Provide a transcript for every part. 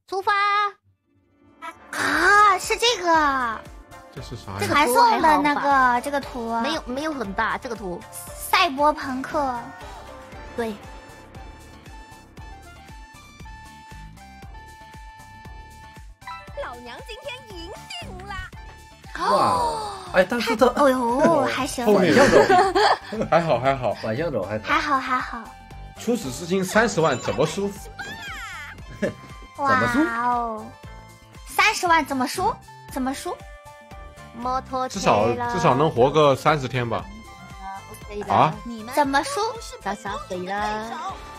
出发啊！是这个， 这是啥呀？ 这个还送的那个这个图， 没有很大，这个图赛博朋克， 对。老娘今天赢定啦！ 哇，哎，但是他， 哦呦，还行， 后面反向走， 还好还好， 反向走还还好。 初始资金30万怎么输？ 哇哦，30万怎么输？怎么输？ 摩托至少能活个30天吧？啊？ 怎么输？ 洒水了。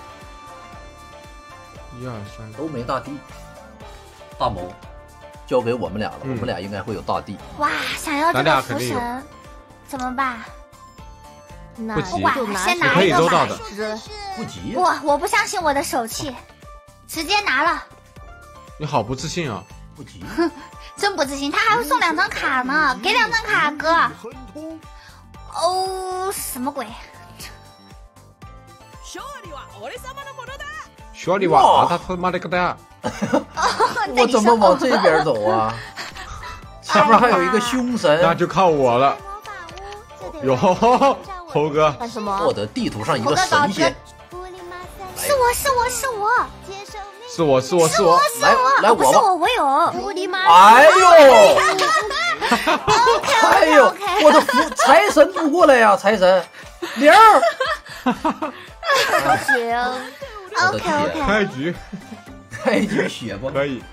1、2、3 都没大地，大谋交给我们俩了，我们俩应该会有大地。 哇，想要这个福神怎么办？ 不急， 先拿一个吧。 不急。 我不相信我的手气，直接拿了。 你好不自信啊！ 不急， 真不自信，他还会送2张卡呢，给2张卡哥。哦，什么鬼？ 小李娃，他他妈的个蛋！ 我怎么往这边走啊？前面还有一个凶神， 那就靠我了。哟，猴哥， 干什么？ 获得地图上一个神仙。 是我。 来不是我有。 哎呦！哎呦！我的福财神不过来呀，财神铃儿。 行。 OK。 开局血崩可以。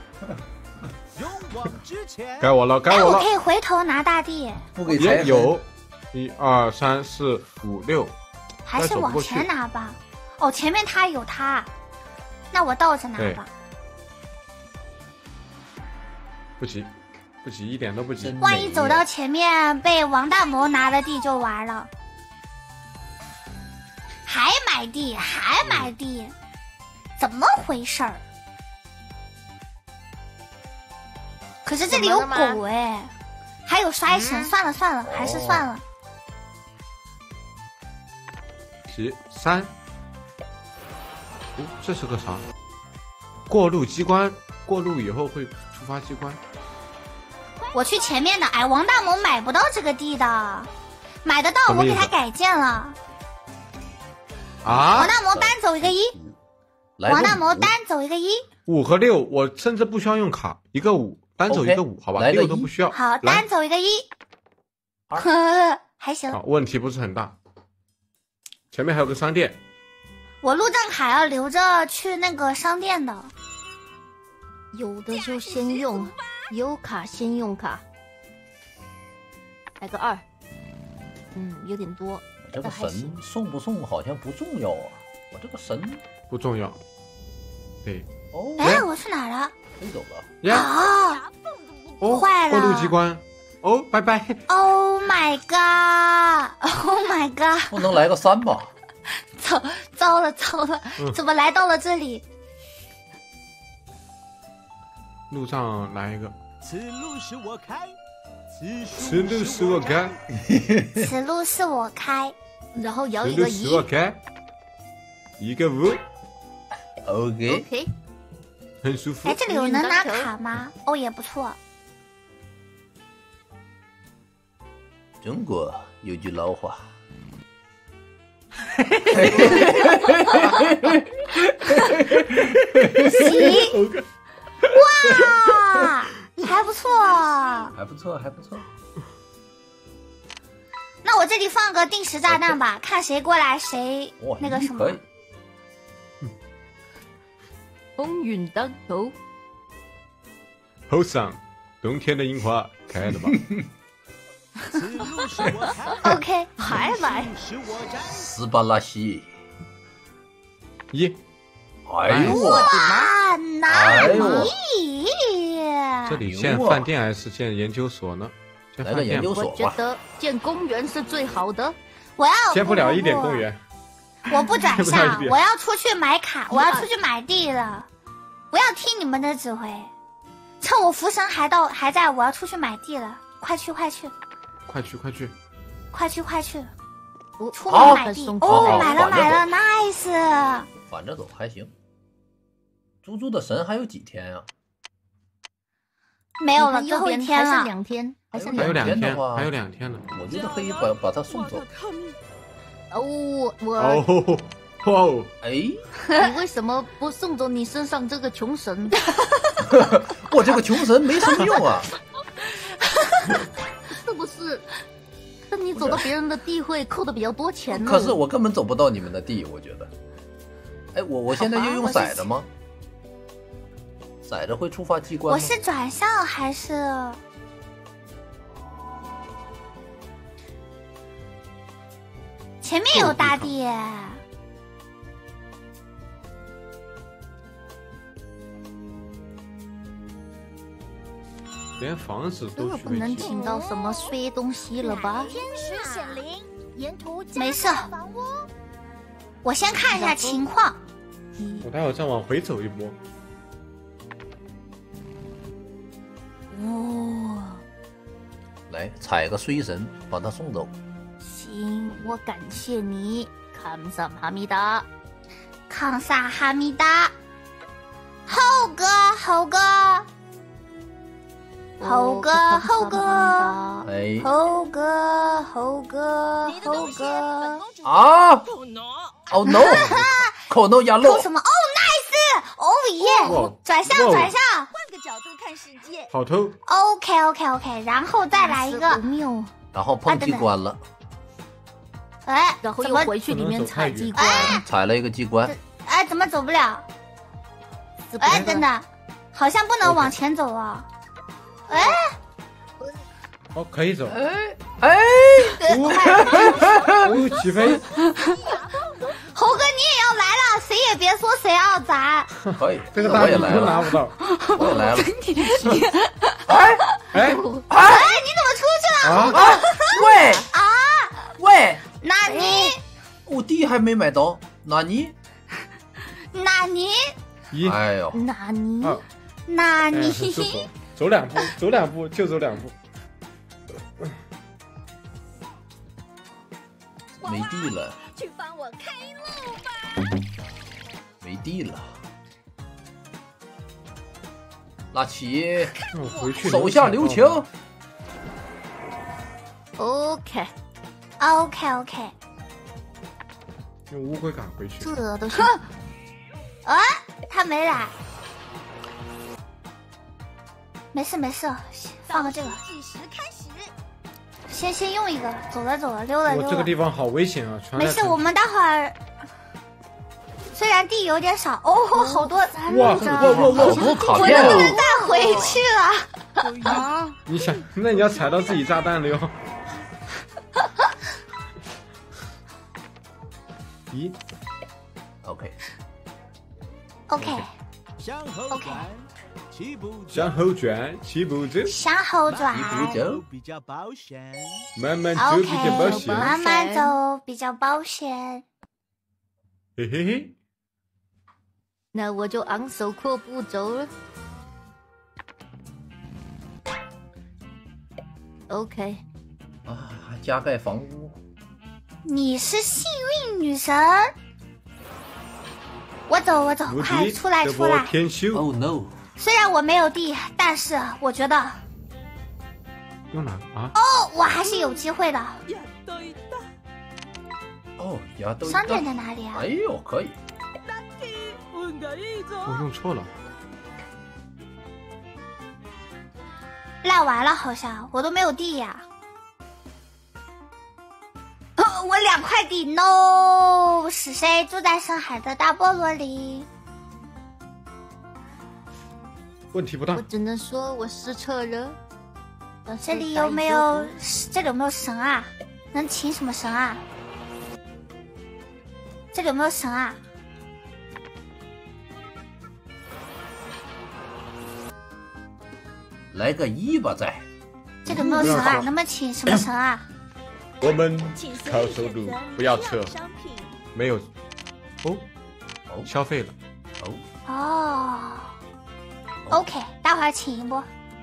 该我了。 哎，我可以回头拿大地。 不给财神有，1、2、3、4、5、6。 还是往前拿吧。哦，前面他有他，那我倒着拿吧。 不急，一点都不急。 万一走到前面被王大谋拿了地就完了。还买地，怎么回事儿？可是这里有狗哎，还有衰神，算了，还是算了。 急3。这是个啥？过路机关，过路以后会触发机关。 我去前面的，哎，王大谋买不到这个地的，买得到，我给他改建了。 啊！ 王大谋单走一个1，王大谋单走一个1。 5和6，我甚至不需要用卡，一个5，单走一个5，好吧，6都不需要。 好，单走一个1，还行。 好，问题不是很大。前面还有个商店。 我路政卡要留着去那个商店的， 有的就先用，有卡先用卡。来个2，有点多。 我这个神送不送好像不重要啊，我这个神不重要。对。 哦， 哎，我去哪儿了？ 飞走了。 呀！哦，坏了！ 过路机关。哦，拜拜。 Oh my god！Oh my god！ 不能来个3吧？ 糟了，怎么来到了这里？ 路上来一个。 此路是我开， 此路是我开， 此路是我开， 然后摇一个 1，我开，一个5。 OK， 很舒服。 哎，这里有能拿卡吗？哦，也不错。 中国有句老话。 行，哇，还不错， 还不错。 那我这里放个定时炸弹吧，看谁过来谁那个什么。 风云当头， 后上，冬天的樱花开了吧 ？OK， 还买斯巴拉西 1。 哎呦我的妈！哪里？ 这里建饭店还是建研究所呢？ 来个研究所吧。 我觉得建公园是最好的。 我要建不了1点公园。 我不转向，我要出去买卡，我要出去买地了。不要听你们的指挥，趁我福神还在，我要出去买地了。快去！ 快去！ 出门买地哦，买了 ，nice。 反着走还行。猪猪的神还有几天啊？ 没有了，最后一天了， 还剩2天，还剩还有 2天。 2天， 的话还有2天呢。 我觉得可以把他送走。 哦，我哦，哇哦， 哎， 你为什么不送走你身上这个穷神？ 我这个穷神没什么用啊。 是不是？但你走到别人的地会扣的比较多钱呢。 可是我根本走不到你们的地，我觉得。哎，我现在就用骰子吗？骰子会触发机关吗？ 我是转向还是？前面有大地耶， 连房子这个不能都去没请到什么衰东西了吧？ 天使显灵，沿途没事房屋。 我先看一下情况。 我待会儿再往回走一波。 哦， 来踩个衰神，把他送走。 行，我感谢你，감사합니다。 康萨哈密达，猴哥，猴哥，猴哥，猴哥， 哎猴哥，猴哥，猴哥， 啊！哦 no！ 口 no 压漏偷。什么？哦，nice！哦耶！ 哇转向， 哇转向。 换个角度看世界。 好偷， OK，然后再来一不个。 妙， 然后碰机关了， 哎， 然后怎么？ 又回去里面踩机关。 踩了一个机关。 哎，怎么走不了？ 死不了哎，等等，好像不能往前走啊。哎， 哦，可以走。 哎， 哦，起飞， 猴哥你也要来了，谁也别说谁要咱。 可以， 这个大礼都我也来了， 拿不到。 我也来了。 哎， 哎，你怎么出去了？ 啊， 喂啊， 喂， 纳尼？ 我地还没买到，纳尼？ 纳尼？ 1、 哎呦， 纳尼？ 2，哎， 纳尼？ 很舒服。走2步，走2步，就走2步。 没地了， 去帮我开路吧！ 没地了。拉齐， 那我回去手下留情。 OK， OK， 用乌龟赶回去。 这都是啊，他没来。没事没事，放个这个， 计时开始。 先用一个，走了，溜了。 我这个地方好危险啊！全没事， 在城我们待会儿。虽然地有点少，哦，好多哇， 好多卡我片哦。 能不能再回去了？ 你想，那你要踩到自己炸弹了哟。咦， OK， OK， 向后转，起步向后转，起步走， 向后转， 一步走比较保险。 慢慢走比较保 OK， 险。 慢慢走比较保险。 嘿嘿嘿， 那我就昂首阔步走了。OK， 啊，还加盖房屋。 你是幸运女神。我走， 无敌， 快出来这波出来！ 天修 Oh no！ 虽然我没有地，但是我觉得用哪啊？ 哦，我还是有机会的。 哦，牙都商店在哪里啊哎？呦，可以。 我用错了。 烂完了，好像我都没有地呀。我2块地 ，no！ 是谁住在深海的大菠萝里？ 问题不大我。只能说我失策了。但是这里有没有神啊？能请什么神啊？这里有没有神啊？ 来个1吧，再。 这里有没有神啊？能不能请什么神啊？ 我们请随靠意收入选择不要撤， 商品。 没有。哦， 哦消费了。 哦， 哦，OK，待会儿请一波。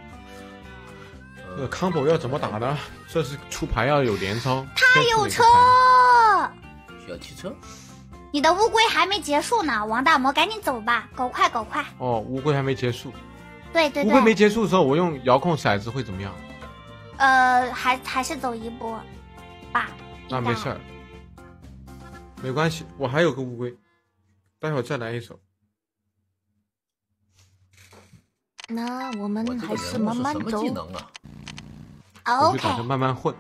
这个 combo 要怎么打呢？这是出牌要有连招。 他有车， 需要汽车。 你的乌龟还没结束呢，王大魔，赶紧走吧，狗快！ 哦，乌龟还没结束。 对对乌龟没对， 结束的时候，我用遥控骰子会怎么样？ 还是走一波吧。 那没事儿，没关系，我还有个乌龟，待会儿再来一手。 那我们我这个还是人物是什么慢慢走。 技能啊？ 我就打算 OK， 慢慢混。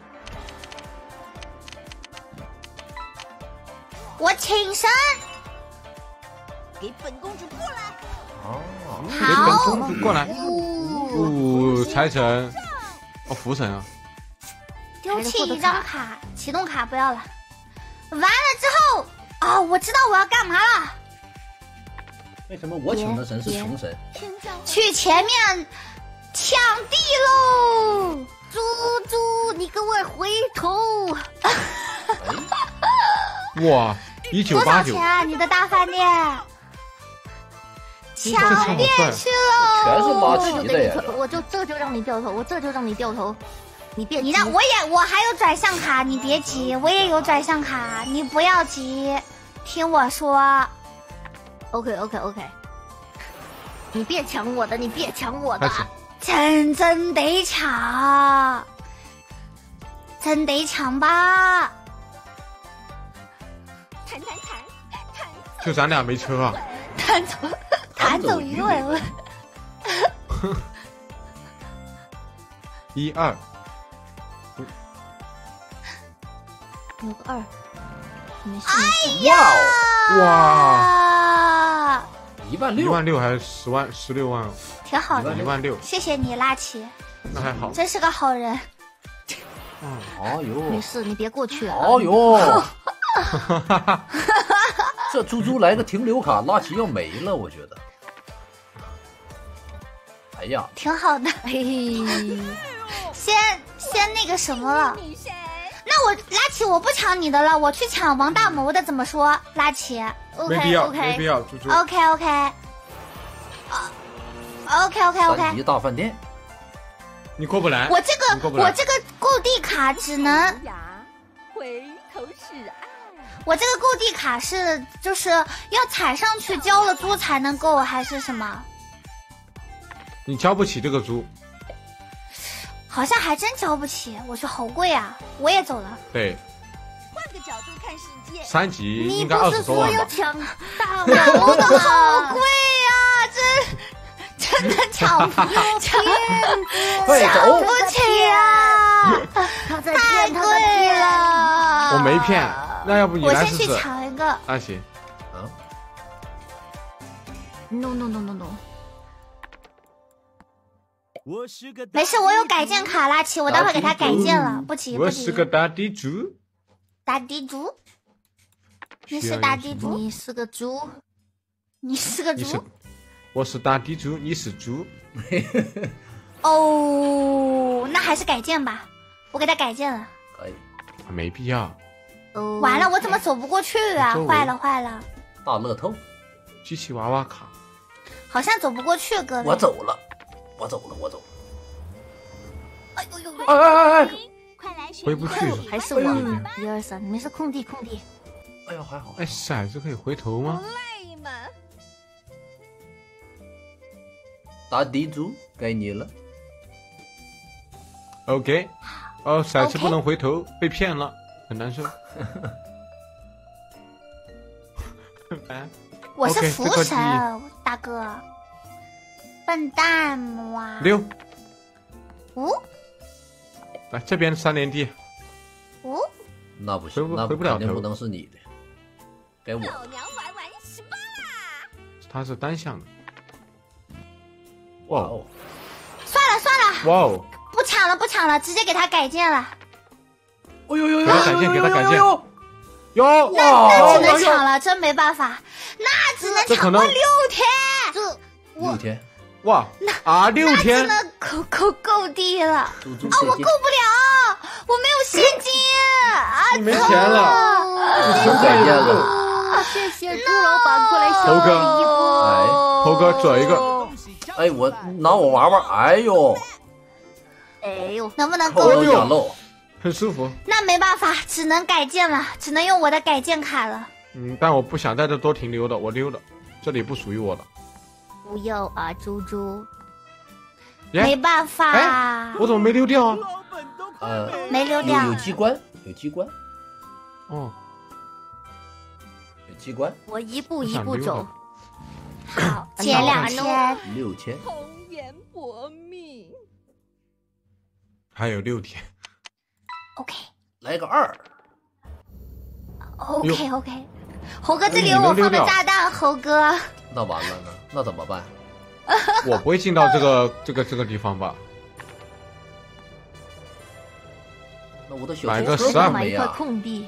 我请神。 给本公主过来！ 哦， 给本好， 公主过来。财神，哦，福神啊！ 丢弃一张卡，启动卡不要了。完了之后，啊、我知道我要干嘛了， 为什么我请的神是穷神？ 去前面抢地喽！ 猪猪，你给我回头！ 哇多少 ，1989 钱，啊？你的大饭店？抢店去全是喽！ 马这就蹄的呀给你掉，我这就让你掉头，我这就让你掉头。你别急， 你让我还有转向卡，你别急，我也有转向卡，你不要急，听我说。 OK，你别抢我的，你别抢我的开。始。 真得抢，真得抢吧！ 弹， 就咱俩没车啊！ 弹走一位， 1、2， 有个2，没事哎没事。 哇哦， 哇， 啊， 16000， 16000还是10万、16万？ 挺好的， 16000， 谢谢你，拉奇， 那还好。 真是个好人。 哎呦没，事，你别过去啊。 哎呦，这猪猪来个停留卡，拉齐要没了，我觉得。哎呀， 挺好的， 嘿， 先那个什么了。 你谁？ 那我拉奇，我不抢你的了，我去抢王大谋的，怎么说？拉奇没必要， ，OK 没必 OK 要，猪猪。 OK OK OK 三 OK， 级大饭店， 你过不来。 我这你过不来个购地卡只能， 呀，回头是岸。 我这个购地卡是就是要踩上去交了租才能购，还是什么？ 你交不起这个猪。 好像还真交不起，我说好贵啊！我也走了。 对， 换个角度看世界。 3级你应该不是 20多万吧？ 说要抢大我的楼的好吗？ 贵呀、真的抢不快走！ 不起啊！ 他在太骗他在贵骗。 了。 我没骗，那要不你我先去来试试？ 抢一个。 那行， 啊， No， 我是个没事，我有改建卡拉奇，我待会儿给他改建了，不急不我是个急。 大地主。 大地主，你是需要大地主， 有什么你是个猪， 你是个你是猪。， 我是大地主，你是猪。 哦，那还是改建吧，我给他改建了。 可以， 没必要。 哦完了，我怎么走不过去啊？ 周围坏了坏了， 大乐透， 机器娃娃卡， 好像走不过去，各位。 我走了，我走了，我走了。 哎呦呦呦！ 哎哎哎哎！ 快来学回不去了还是我？1、2、3，你们是空地。 哎呀，还好。 哎，骰子可以回头吗？ 累吗？ 大地主该你了。 OK，哦，骰子 OK 不能回头，被骗了，很难受。来， 我是 OK， 福这个神，大哥。笨蛋哇！ 6， 五来这边3连地， 五， 那不行，那回不了头肯定不能是你的，该我。 老娘玩18啦！ 它是单向的。哇哇哦， 算了算了， 哇哦， 不抢了，直接给他改建了。 哎呦呦呦！ 给他改建给他改建哟！ 哟， 那只能哟抢了，真没办法，那只能这可能抢过6天， 这 6天， 哇啊6 只天， 能够地了。啊， 猪猪我够不了，我没有现金啊！ 你没钱了， 你真改建了。 啊，谢谢猪老板过来头小哥我一波。 头哥转一个， 东西交哎，我拿我玩玩，哎呦， 哎呦， 能不能扣够地？ 肉假漏， 很舒服。 那没办法，只能改建了，只能用我的改建卡了。 但我不想在这多停留的，我溜了，这里不属于我的。 不要啊，猪猪。 没办法， 我怎么没溜掉啊？ 没溜掉， 有机关，有机关， 哦， 有机关。 我一步一步走。 好，减2000。 6000。 红颜薄命。 还有6天。 OK。 来个2。 OK。猴哥，这里有我放的炸弹，猴哥。 那完了呢？那怎么办？ 我不会进到这个地方吧？ 那我的小买个车 12 买一块没啊？ 空地。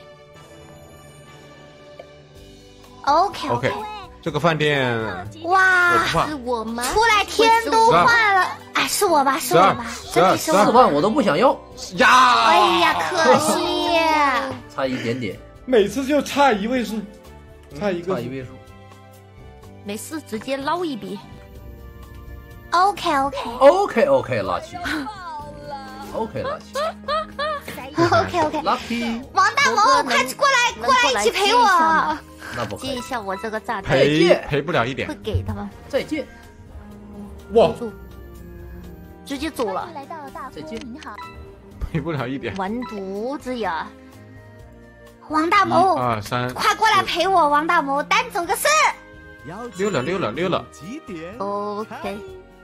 OK。 这个饭店哇， 我不怕是我吗？ 出来天都换了，哎，是我吧？是我吧？真的是我 4万我都不想要呀！ 哎呀，可惜， 差一点点， 每次就差1位数，差1个差1位数。 没事，直接捞一笔。 OK， 垃圾。OK， 垃圾。 OK。 Lucky。 王大谋，快过来一起陪我。 那不可以。 接一下我这个炸弹， 赔不了1点会。给他们。 再见。 哇， 直接走了。 再见。 赔不了1点。 完犊子呀！ 王大谋 ，1、2、3， 快过来陪我，王大谋，单走个4。 溜了。 几点 OK。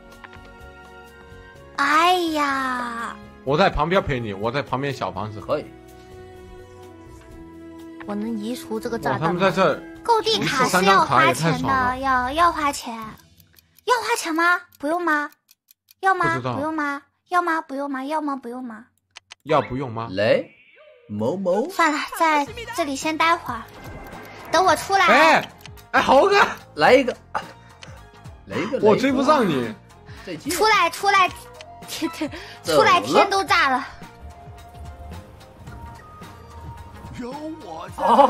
哎呀， 我在旁边陪你，我在旁边小房子。 可以。 我能移除这个炸哇， 弹吗？ 他们在这儿。 购地卡是要花钱 1次3张卡的，要花钱，要花钱吗？不用吗？要吗？ 不知道不用吗？要吗？不用吗？要吗？不用吗？ 要不用吗？ 来，某某。 算了，在这里先待会儿，等我出来。 哎，猴哥， 来一个。 我追不上你。 再见。 出来，天都炸了。 有我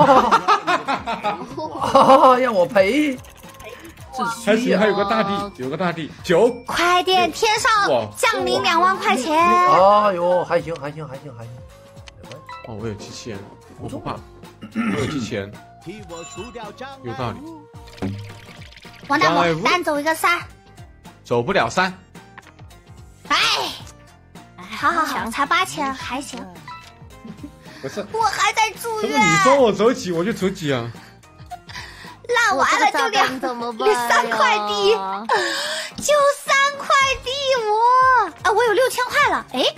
在，让我赔。 还行，还有个大地，9。 快点，天上降临2万块钱。 哎呦，还行。 哦，我有机器人，我不怕，我有机器人， 替我除掉障碍物。 有道理。 王大谋，单走一个3。 走不了3。 好，才8000，还行。 不是， 我还在住院。 你说我走几我就走几啊？ 那完了就怎么办？ 3块地，就3块地，我有6000块了，哎，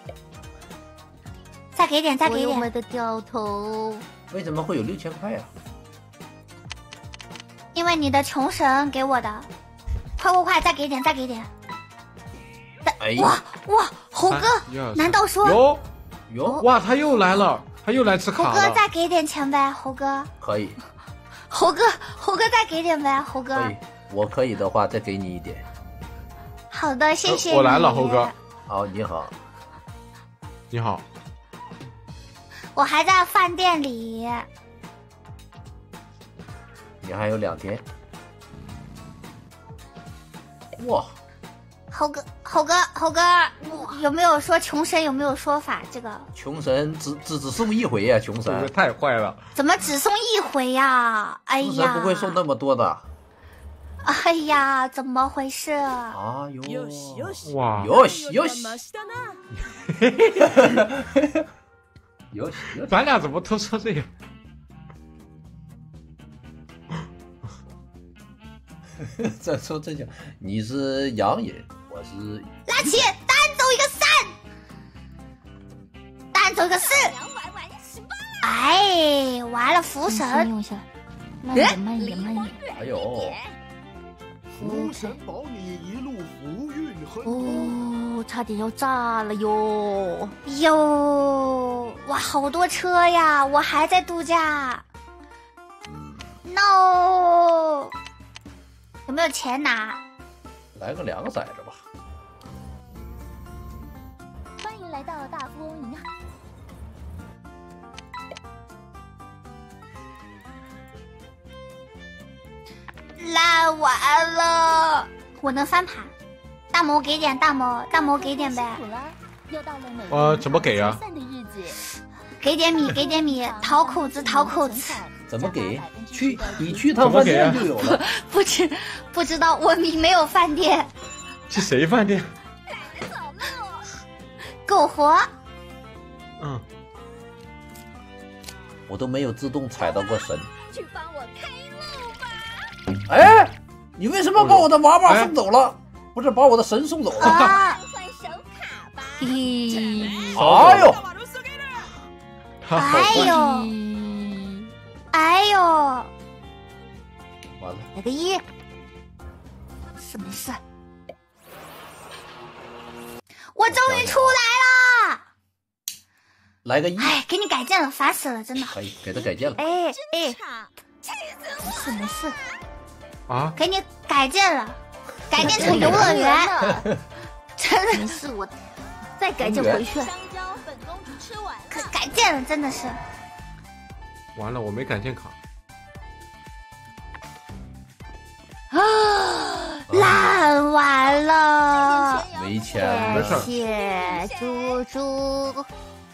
再给点。 我又没得掉头。 为什么会有6000块呀？ 因为你的穷神给我的，快，再给点。 哎哇，猴哥，难道说有哇，他又来了，他又来吃卡了。 猴哥再给点钱呗，猴哥。 可以。 猴哥再给点呗，猴哥。 可以，我可以的话再给你一点。 好的，谢谢你。 我来了，猴哥。 好，你好。 你好。 我还在饭店里。 你还有2天。哇。 猴哥，有没有说穷神有没有说法？这个穷神只送1回呀，穷神太坏了。 怎么只送1回呀？哎呀， 穷神不会送那么多的。 哎呀，怎么回事？ 哎呦， 哇， よし。 咱俩怎么都说这个？ 再说这讲，你是洋人，我是拉起，单走一个3，单走一个4。哎，完了，福神用一下，慢一点。 哎呦， 福神保你一路福运亨通。 哦，差点要炸了哟！ 哇，好多车呀！我还在度假。No。有没有钱拿？ 来个2个骰子吧。 欢迎来到大富翁银行。 烂完了，我能翻盘。大魔给点，大魔给点呗。 怎么给啊？ 给点米，讨口子。 怎么给？你去趟饭店就有了。 不知道，我米没有饭店。 去谁饭店？ 苟活。 嗯， 我都没有自动踩到过神。 去帮我开路吧！ 哎，你为什么把我的娃娃送走了？不是把我的神送走了？ 啊！ 换手卡吧！ 咦， 哎呦！ 他好哎坏。 呦！哎呦！ 完了， 来个1，是没事。 我终于出来了！ 来个1， 哎，给你改建了，烦死了，真的。 可以给他改建了。 哎， 差， 没事没事。 啊， 给你改建了，改建成游乐园，真的没事，我再改建回去。 香蕉本公主吃完可改建了，真的是。 完了，我没改建卡。 烂完了， 没钱了。 没事儿谢谢猪猪。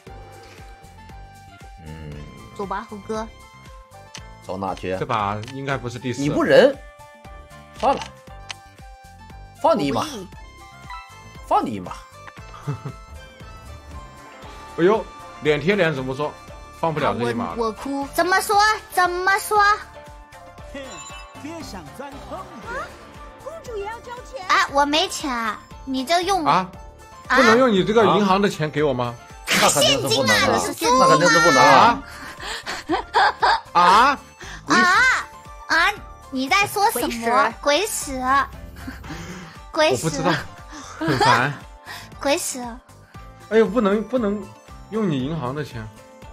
走吧，猴哥。 走哪去这？把应该不是第4。 你不仁，算了，放你一马，放你一马。 哎呦，脸贴脸怎么说？放不了这一马了。 我哭。 怎么说？怎么说？ 哼，别想钻空子。 公主也要交钱。 啊，我没钱啊，你这用啊，不能用你这个银行的钱给我吗？ 那肯定是不能的， 现金啊你是那肯定是不能啊啊！ 啊！你在说什么？鬼使！鬼使！ 我不知道，很烦。 鬼使！ 哎呦，不能用你银行的钱。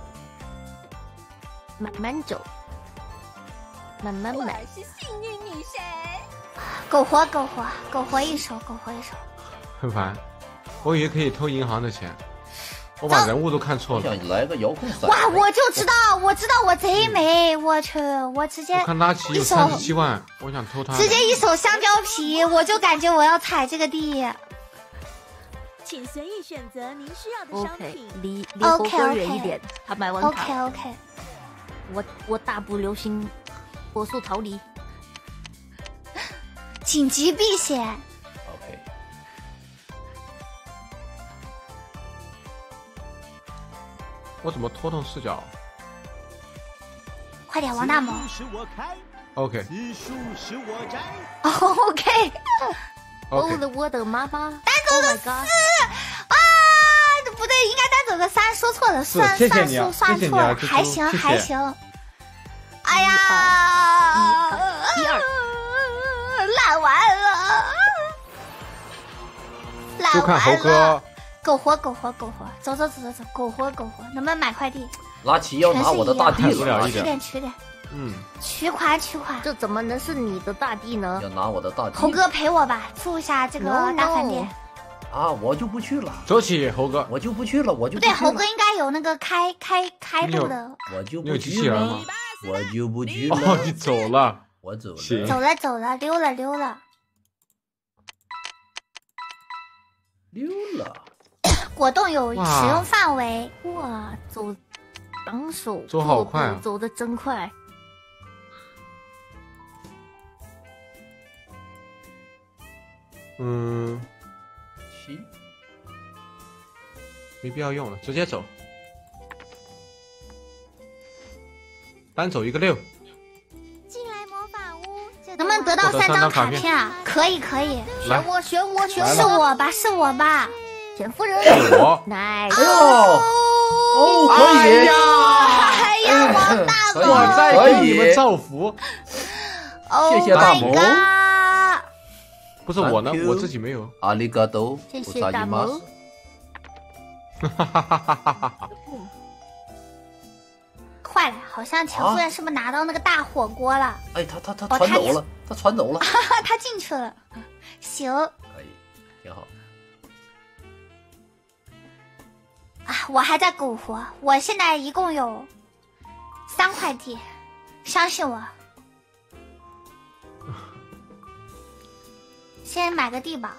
慢慢走，慢慢我买。 是幸运女神。 苟活，苟活，苟活一手，苟活一手。 很烦，我以为可以偷银行的钱，我把人物都看错我了。 想来个遥控伞。 哇，我就知道，我贼美，我去，我直接我看拉奇有一手 37万，我想偷他的。 直接一手香蕉皮，我就感觉我要踩这个地。 请随意选择您需要的商 OK， 品。 离猴 OK， 哥远一点。他买完卡， OK， 我大步流星，火速逃离。 紧急避险。 OK， 我怎么拖动视角快点，王大猛。 此树使我开， ？OK 此树使我摘。 OK。 OK， 我的妈妈！Oh my god！ 啊，不对，应该单走个3，说错了， 是谢谢你啊算错了， 谢谢你啊猪猪还行谢谢还行。哎呀， 一二， 烂完了， 就看猴哥。 苟活，苟活，苟活，走，苟活，苟活，能不能买块地？ 拉奇要拿我的大地全是一样了， 一点取点， 嗯， 取款。 这怎么能是你的大地呢？ 要拿我的大地。 猴哥陪我吧，住一下这个 No，no 大饭店。 啊，我就不去了， 走起，猴哥。 我就不去了，我就不对， 不去了猴哥应该有那个开路的。 我就你有不去了机器人吗？ 我就不去哦， 了， 你走了。 我走了。 行走了，溜了。 溜了。 果冻有使哇用范围。 哇，走，挡手， 走好快啊走的真快。 嗯， 7， 没必要用了，直接走。单走一个6。 进来魔法屋，这能不能得到3张卡片啊？可以。 来， 选我， 是我吧？ 田夫人是我。 ，nice。 哎呦，哦，可以。 哎呀，王大可以狗， 我在给你们造福。 谢谢大 Oh 萌 my god 不是我呢 Thank，you 我自己没有。 阿里嘎多， 谢谢大萌。 哈哈哈哈哈哈！ 坏了，好像田夫人是不是拿到那个大火锅了？ 哎，他哦传走了，他传走了。 他进去了。行可以，挺好。 啊，我还在苟活，我现在一共有3块地，相信我。先买个地吧。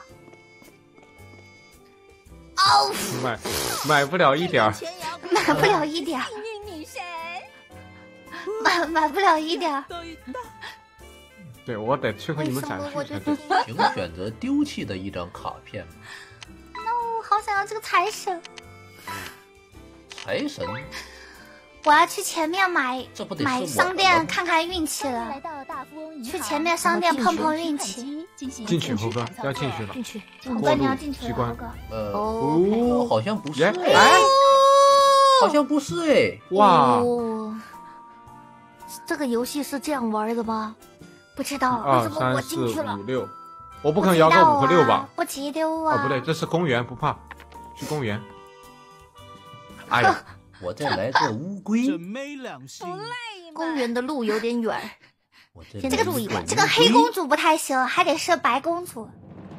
哦， 买不了一点儿。 买不了一点儿， 幸运女神。 买不了一点儿。 对，我得去和你们展示才对。 请选择丢弃的一张卡片。 好好想要这个财神。 财神， 我要去前面买商店看看运气了。 来到大富翁银行， 去前面商店碰碰运气。 进去，猴哥要进去了。 进去。 猴哥你要进去了，猴哥。 好像不是。 哎， 好像不是哎。 哇， 这个游戏是这样玩的吗？ 不知道， 2、3、4、5、6，我不可能摇个5和6吧？ 不急溜啊！ 哦，不对，这是公园，不怕，去公园。哎呀， 我再来个乌龟。 真没良心！ 公园的路有点远，先住一晚。 这个黑公主不太行，还得是白公主。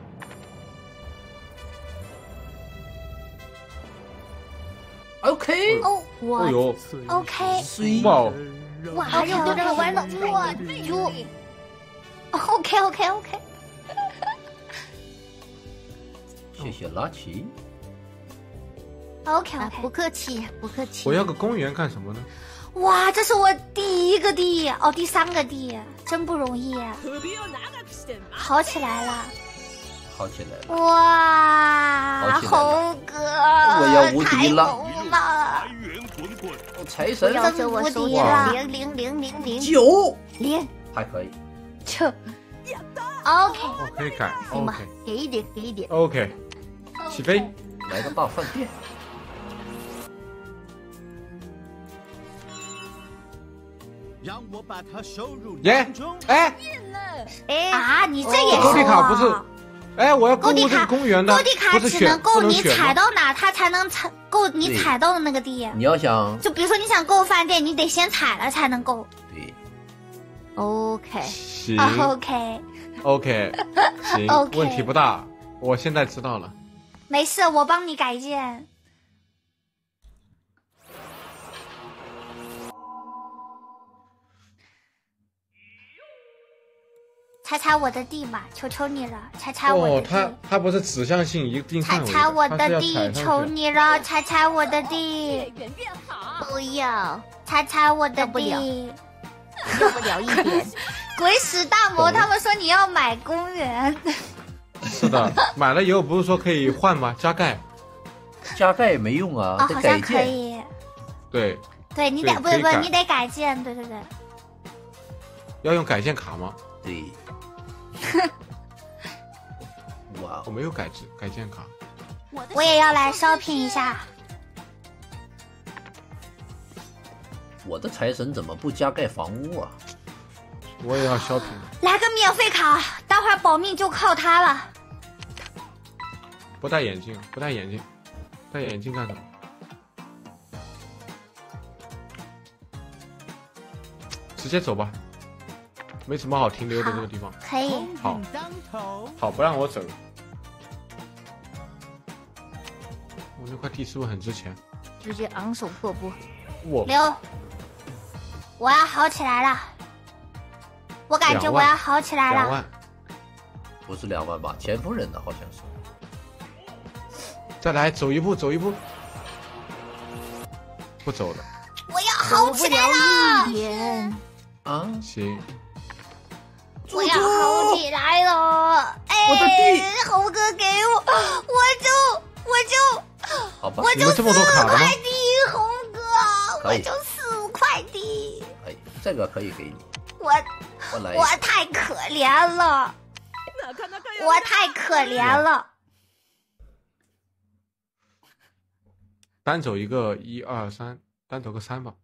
OK。 哦， 哦呦 ，OK。 哇， 还有多人玩的，哇就 OK。 谢谢拉奇。 OK， 不客气，不客气。 我要个公园干什么呢？ 哇，这是我第1个地哦，第3个地，真不容易。好起来了， 好起来了。 哇，猴哥， 我要无敌了！财神， 要求我收0000000 9 连， 还可以。 OK， 可以改。 行吧，给一点。 OK， 起飞， 来个大饭店。 让我把它收入耶！哎啊，你这也是勾地卡不是？哎，我要购物这个公园的， 勾地卡只能够你踩到哪，它才能够你踩到的那个地。 你要想， 就比如说你想购饭店，你得先踩了才能购。 对。 OK。 行。 OK。 行，问题不大，我现在知道了。 没事，我帮你改建。踩我的地嘛，求求你了，踩我的地。 哦，他不是指向性一定范围， 踩我的地，求你了，踩我的地。 不要， 踩我的地。 要不了一点。 鬼使大魔，他们说你要买公园。 是的，买了以后不是说可以换吗？加盖。 加盖没用啊，得改建。 好像可以。对，你得不，你得改建，对。 要用改建卡吗？ 对。哇， 我没有改建卡。 我也要来 shopping 一下。 我的财神怎么不加盖房屋啊？ 我也要 shopping。 来个免费卡，待会儿保命就靠它了。 不戴眼镜，戴眼镜干什么？直接走吧。没什么好停留的这个地方， 可以。 好，不让我走。我那块地是不是很值钱？ 直接昂首阔步。 我要好起来了。我感觉我要好起来了。 2万， 不是2万吧？前夫人的好像是。 再来，走一步。不走了。 我要好起来了。 啊， 行。 我要好起来了！哎， 我的地， 猴哥给我就， 好吧， 我就4块地，猴哥， 我就4块地。 哎，这个可以给你。 我太可怜了，我太可怜了。 单走一个1、2、3，单走个3吧。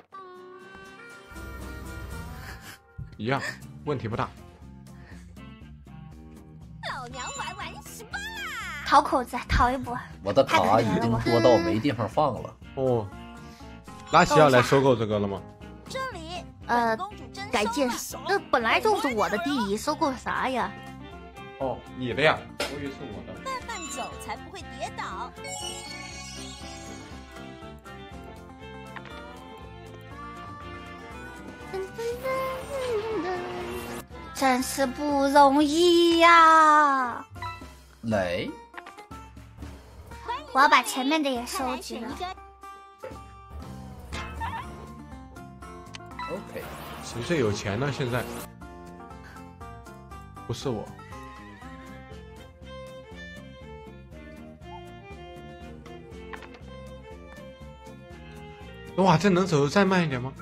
一样，问题不大。 老娘玩18啦！ 讨口子，讨一波。 我的卡已经多到没地方放了。 哦，拉奇要来收购这个了吗？ 这里， 改建，这本来就是我的地，收购啥呀？ 哦，你的呀，我以为是我的。 慢慢走才不会跌倒。 真是不容易呀！ 来， 我要把前面的也收集了。 OK， 谁最有钱呢？现在不是我。 哇，这能走再慢一点吗？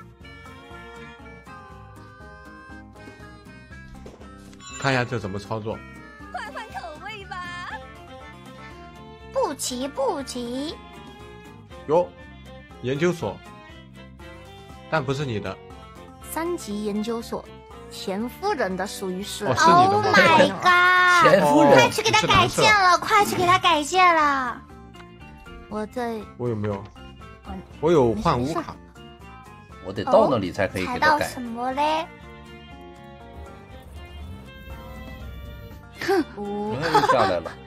看一下这怎么操作。 换换口味吧。 不急不急。 哟，研究所，但不是你的。 3级研究所，钱夫人的属于是。 哦，是你的 Oh 吗？ my god！ 钱夫人快去给他改建了，快去给他改建了。 我在我有没有？我有换五卡。 我得到那里才可以给他改。 踩到什么嘞？ 五又下来了。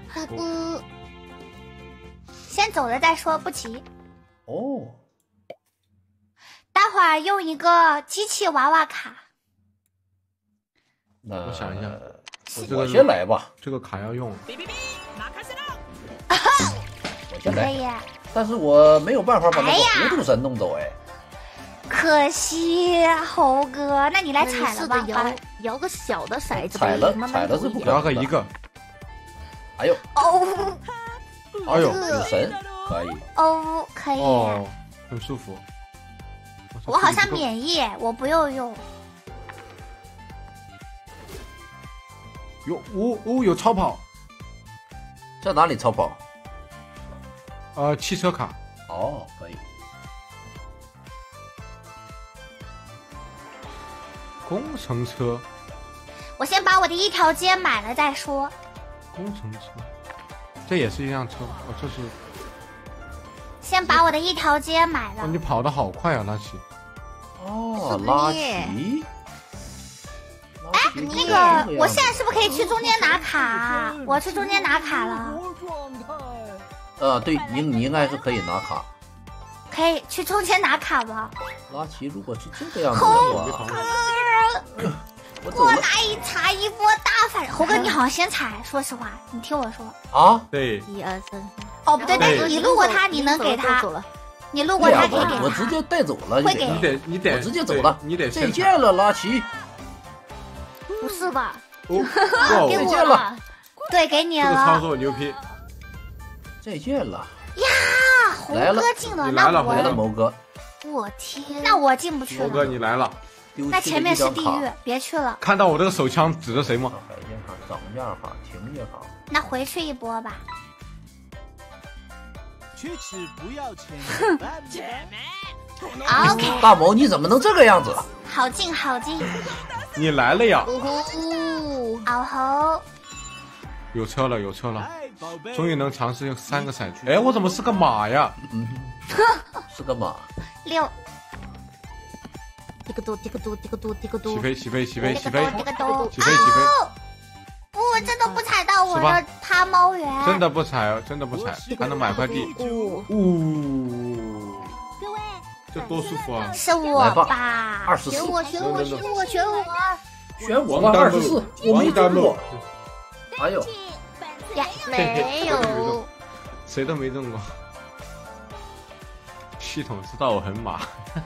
先走了再说，不急。 哦， 待会儿用一个机器娃娃卡。 那我想一下， 我先来吧。 这个卡要用。 我先来。 可以。 但是我没有办法把那个糊涂神弄走哎。 可惜猴哥，那你来踩了吧。 摇个小的骰子， 踩了慢慢是不可能的。 摇个一个。 哎呦， 哦， 哎呦， 女神可以。 哦，可以。 哦，很舒服。 我好像免疫，我不用。 有有超跑。 在哪里超跑？ 汽车卡。 哦，可以。 工程车。 我先把我的一条街买了再说。 工程车，这也是一辆车。哦，这是。 先把我的一条街买了。 哦，你跑得好快啊，拉奇。 哦，拉奇。 哎，那个，我现在是不是可以去中间拿卡？我去中间拿卡了。 对，你应该是可以拿卡。 可以去中间拿卡吗？ 拉奇如果是这个样子的话，我走了。 我来踩一波大反。猴哥，你好像先踩，说实话，你听我说。 啊？ 对。 1、2、3。 哦，不对，但是你路过他，你能给他。你路过他可以给他。 我直接带走了。 会给。 你得。 我直接走了。 你得。 再见了，拉奇。 不是吧？ 给我了。对，给你了。 这个操作牛批。 再见了。 呀，猴哥进了， 那我来了，谋哥。 我天， 那我进不去了。 猴哥，你来了。 那前面是地狱，别去了。 看到我这个手枪指着谁吗？ 改建卡、涨价卡、停业卡。 那回去一波吧。 去吃不要钱。 姐妹。 OK。 大谋，你怎么能这个样子？ 好进好进。 你来了呀！ 嗷吼！ 有车了，终于能尝试用3个骰子。哎，我怎么是个马呀？ 是个马。 6。 滴个多。 起飞！ 起飞！不，真的不踩到我的趴猫园。 真的不踩，还能买块地。 各位， 这多舒服啊！ 是我吧 ？24。 选我！ 选我吧，24。我没中过。哎呦， 没有， 谁都没中过。系统知道我很马。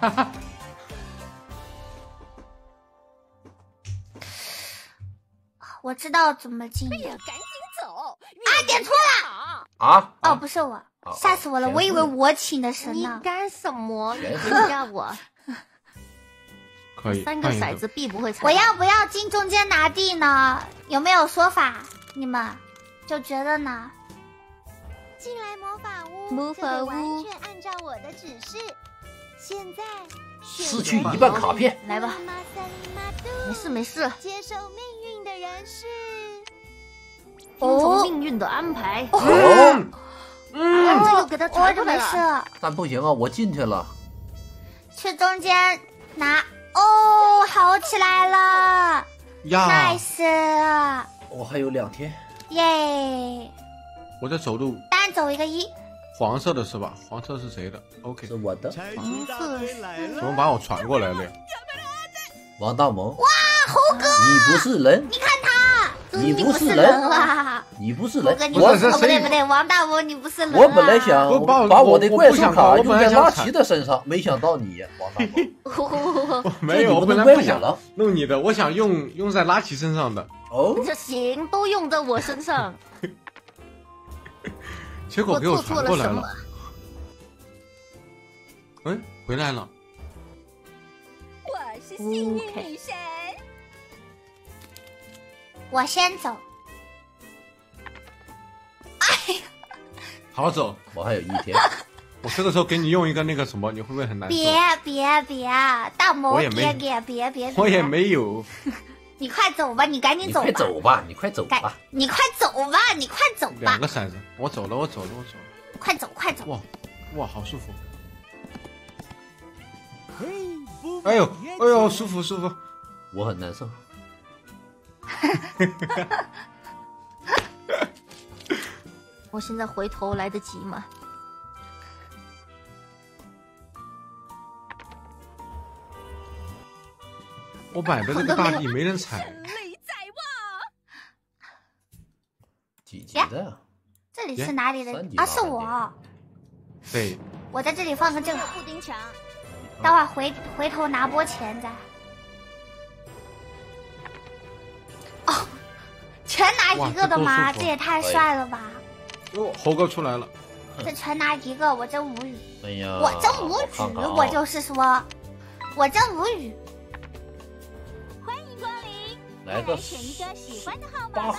我知道怎么进的。 赶紧走！ 点错了啊！ 哦，不是我，吓死我了！我以为我请的神呢。 你干什么？你吓我！ 可以。 3个骰子必不会踩。 我要不要进中间拿地呢？有没有说法？你们就觉得呢？ 进来魔法屋， 魔法屋完全按照我的指示。现在失去一半卡片， 来吧。没事。 接受命运的人是听从命运的安排。 这又给他传过来了。 但不行啊，我进去了。 去中间拿。哦，好起来了呀 ！Nice。 我还有2天。 耶！ 我在走路。 单走一个1。 黄色的是吧？黄色是谁的 ？OK， 是我的。 黄色怎么把我传过来了呀？ 王大萌。 哇，猴哥！ 你不是人。 你看他， 你不是人啊！ 你不是人。 不对，王大萌，你不是人。 我本来想把我的怪兽卡用在拉奇的身上，没想到你，王大萌。 没有，我本来不想弄你的，我想用在拉奇身上的。 哦， 这行，都用在我身上。 结果给我传过来了。 回来了。 我是幸运女神。 我先走。哎呀， 好走， 我还有1天。 我这个时候给你用一个那个什么，你会不会很难受？ 别，大魔我也没别， 我也没有。 你快走吧，你赶紧走吧。 你快走吧，你快走吧。 你快走吧，你快走吧。 2个骰子，我走了。 快走。 哇，好舒服。 嘿， 哎呦，舒服。 我很难受。 我现在回头来得及吗？ 我摆的这个大地没人踩。 泪在望。 几级的？ 这里是哪里的 3级啊？是我。 对， 我在这里放个这个布丁墙。 待会儿回头拿波钱再。哦，全拿一个的吗？这也太帅了吧！ 哟，猴哥出来了。 这全拿一个，我真无语。 哎呀， 我真无语，我就是说，我真无语。 欢迎光临。 来个选一个喜欢的号码。 8号。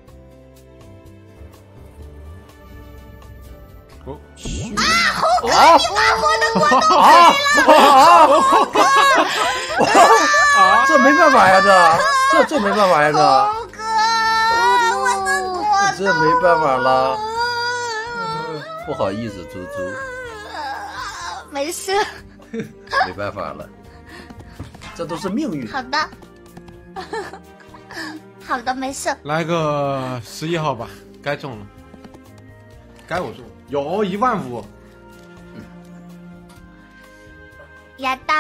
哦猴哥，你把我的果冻吃了！ 这没办法呀，这没办法呀， 猴哥，我的果冻， 这没办法了。不好意思，猪猪， 没事， 没办法了，这都是命运。 好的，好的，没事。 来个11号吧，该中了，该我中。有15000。 呀的。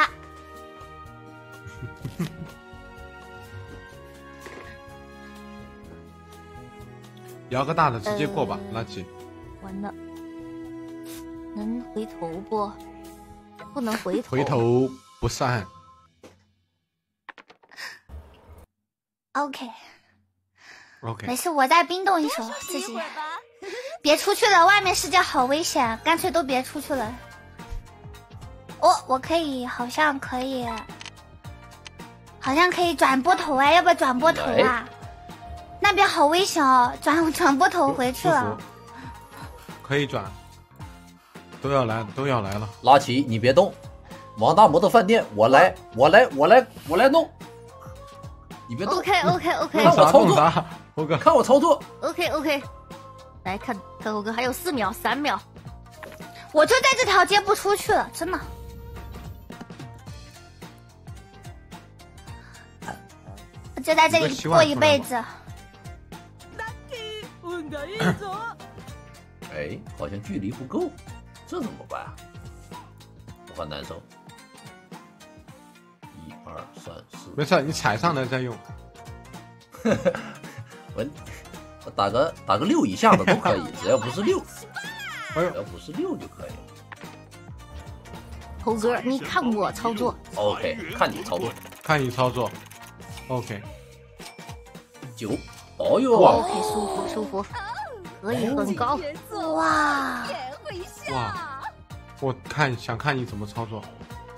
摇个大的直接过吧，垃圾。 完了，能回头不？不能回头。 回头不散。 OK， 没 OK， 事，我再冰冻一手，自己别出去了，外面世界好危险，干脆都别出去了。哦，我可以，好像可以转波头哎，要不要转波头啊？那边好危险哦，转波头回去了。 可以转，都要来了。 拉齐，你别动，王大魔的饭店，我来弄，你别动。 OK， 看我操作， 猴哥， 看我操作。 OK， 来看猴哥还有4秒，3秒， 我就在这条街不出去了，真的。我就在这里过一辈子。 哎，好像距离不够，这怎么办啊？我很难受。1、2、3、4。 没事，你踩上来再用。 我打个6以下的都可以，只要不是6， 哎呦， 只要不是6就可以。 猴哥，你看我操作。 OK， 看你操作， 看你操作。OK。 9，哦呦 ，OK， 舒服，可以很高。 哇！ 我想看你怎么操作。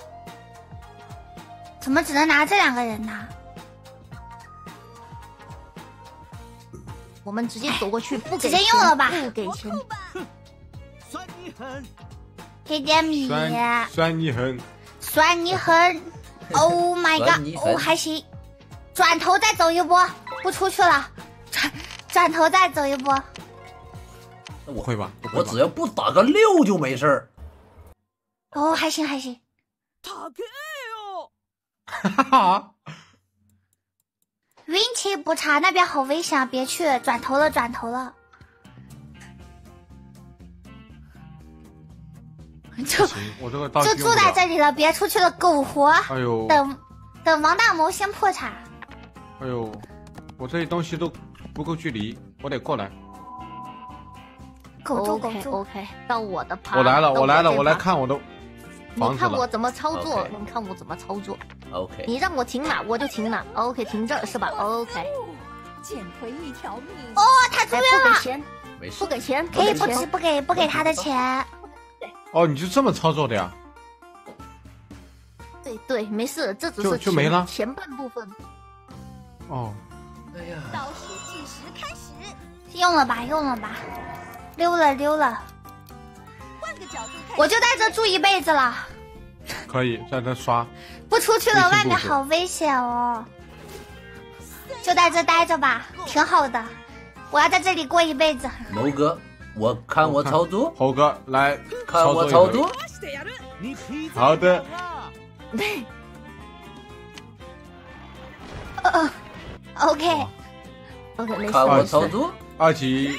怎么只能拿这2个人呢？ 我们直接走过去，不给直接用了吧， 不给钱。 酸你很， 给点米。 酸你很。 酸你很。Oh my god！ 哦，还行。转头再走一波，不出去了。转头再走一波。 那我会吧？ 我只要不打个6就没事儿。 哦，还行。 哈哈。 运气不差，那边好危险，别去，转头了。就住在这里了，别出去了，苟活。 哎呦， 等王大谋先破产。 哎呦，我这些东西都不够距离，我得过来。 苟住。 OK， 到我的趴。 我来了，我来看我的房子了。 你看我怎么操作？你看我怎么操作 ？OK。 你让我停哪我就停哪。OK， 停这儿是吧 ？OK。 捡回一条命。 哦，他住院了。 不给钱，不给钱， 可以不给他的钱。 哦，你就这么操作的呀？ 对，没事，这只是就没了前半部分。 哦， 哎呀， 倒数计时开始， 用了吧，用了吧，溜了溜了， 换个角度看。 我就在这住一辈子了， 可以在这刷。 不出去了， 微信外面故事好危险哦。就在这待着吧，挺好的。我要在这里过一辈子。 谋哥，我看我操作， 猴哥来看我操作。 你皮在好的痒啊 OK OK， 没事。 看我操作， 2级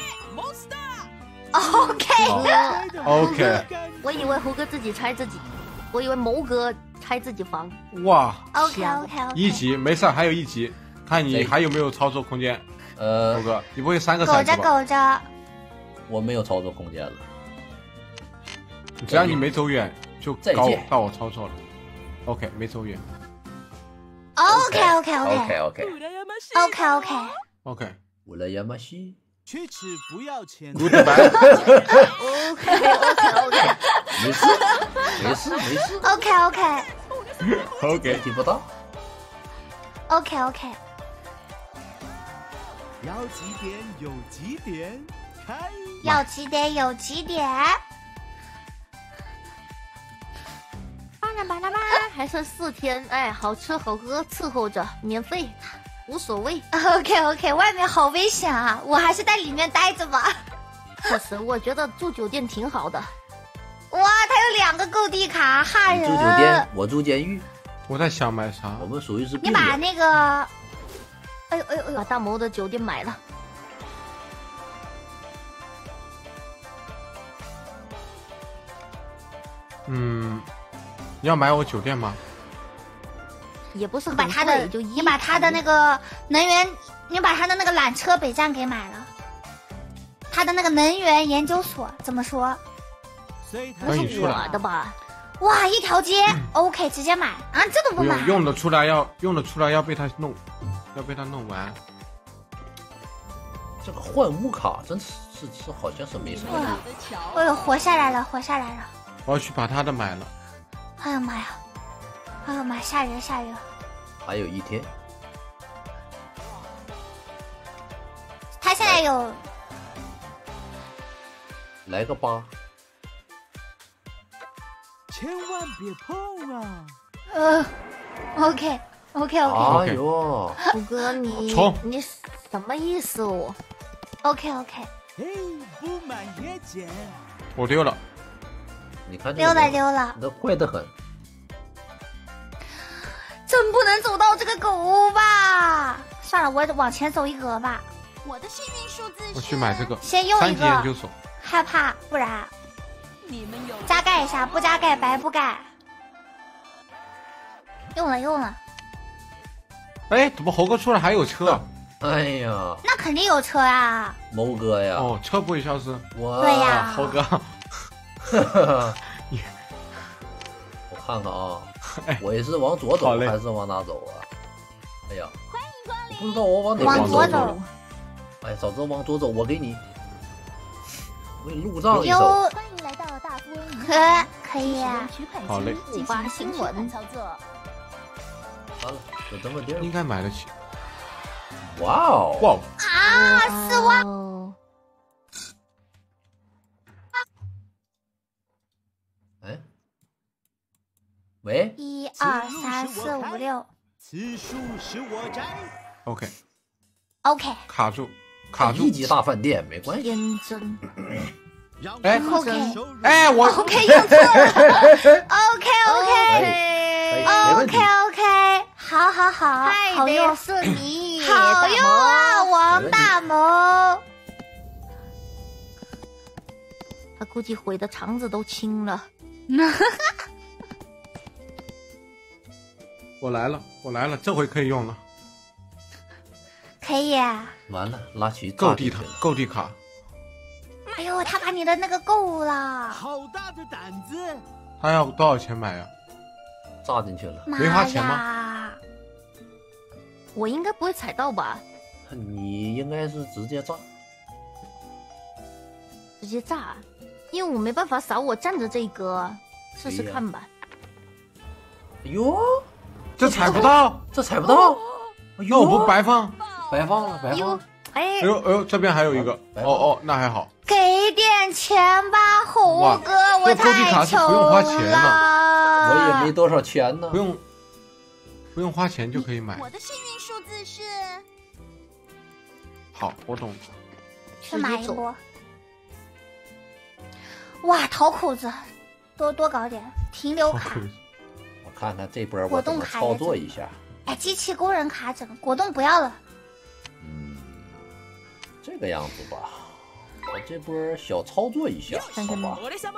OK， OK， 我以为猴哥自己拆自己，我以为谋哥拆自己房。 哇 OK OK ，1 OK。 级没事，还有1级，看你还有没有操作空间。猴哥，你不会3个苟着骰子吧？ 苟着， 我没有操作空间了。 只要你没走远，就再见到我操作了。OK，没走远。 OK OK OK OK OK OK OK。 OK， 我来亚马逊， 去吃不要钱。 Goodbye。 OK， 没事没事没事， OK OK OK， 听不到。 OK OK。 要几点有几点，开要几点有几点？ 巴拉巴拉巴，还剩4天，哎，好吃好喝伺候着，免费，无所谓。 OK OK， 外面好危险啊，我还是在里面待着吧。 确实，我觉得住酒店挺好的。 哇，他有2个购地卡，吓人。 你住酒店，我住监狱， 我在想买啥我？们属于是你病人。 把那个，哎呦哎呦哎呦， 把大谋的酒店买了。 你要买我酒店吗？ 也不是很把他的贵，就你把他的那个能源，你把他的那个缆车北站给买了。他的那个能源研究所怎么说？ 随他不是等你出来我的吧？ 哇，一条街、OK，直接买啊，这都买不用，用得出来要被他弄，要被他弄完。 这个换物卡真是好像是没什么用。 哎呦，活下来了，活下来了！ 我要去把他的买了。 哎呀妈呀，哎呀妈，吓人吓人！ 还有1天， 他现在有来个8， 千万别碰啊！ OK OK OK 哎呦， 虎哥，你冲你什么意思哦？ OK OK， 嘿，不满也减。 我丢了， 你看这溜个人了溜了， 那怪得很。 真不能走到这个狗屋吧？算了，我往前走一格吧， 我的幸运数字是。 我去买这个先用一 3级研究个， 所。 害怕不然你们有加盖一下，不加盖白不盖。用了用了， 哎，怎么猴哥出来还有车？ 哎呀， 那肯定有车啊！ 谋哥呀， 哦，车不会消失。 我对呀猴哥， 我看看啊哎， 我也是往左走好嘞还是往哪走啊？哎呀，不知道我往哪往边左走。 哎，早知道往左走，我给你路障一有手。 欢迎来到大富翁银可可以啊使用取款好嘞机进行新款操作。 完了，就这么地儿。 应该买得起。 哇哦， 哇， 啊，4万！ 哦， 哎，喂， 1、2、3、4、5、6 此树是我摘。 OK， ，OK 卡住，卡住一。级大饭店没关系。 天真。 让哎我 OK 收入哎，我 OK 用错了，OK OK 可以，没问题 OK。OK，好好好，好用， 是你， 好用啊，王大谋。 他估计悔的肠子都青了。 我来了，我来了，这回可以用了。 可以啊。 完了，拉齐购地卡炸进去了， 购地卡， 哎呦，他把你的那个够了， 好大的胆子！ 他要多少钱买呀？ 炸进去了。 妈没花钱呀！ 我应该不会踩到吧？ 你应该是直接炸。 直接炸，因为我没办法扫我站着这一格，试试看吧。 哟， 这踩不到， 这踩不到。 那我不白放？ 白放了，白放了。 哎呦，这边还有一个。哦，那还好。 给点钱吧，猴哥，我太穷不用花钱了。 我也没多少钱呢。 不用花钱就可以买。 我的幸运数字是。 好，我懂了。 去买一波。哇，淘口子，多搞点停留卡。 我看看这波我怎么操作一下。 哎，机器工人卡整个果冻不要了。 这个样子吧，我这波小操作一下，好吧。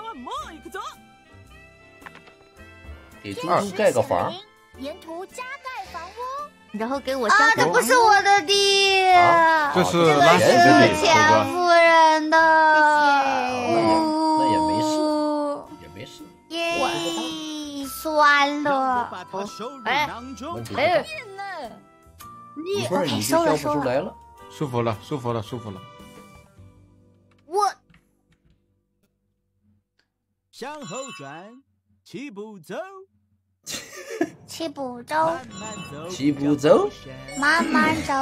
给猪猪盖个房。 沿途加盖房屋， 然后给我加这不是我的地， 这是拉是钱夫人的。 那也没事，也没事。 耶，算了。 哎，一会儿你就笑不出来了。 舒服了。 我向后转，7步走。 7步走 ，7步走， 慢慢走。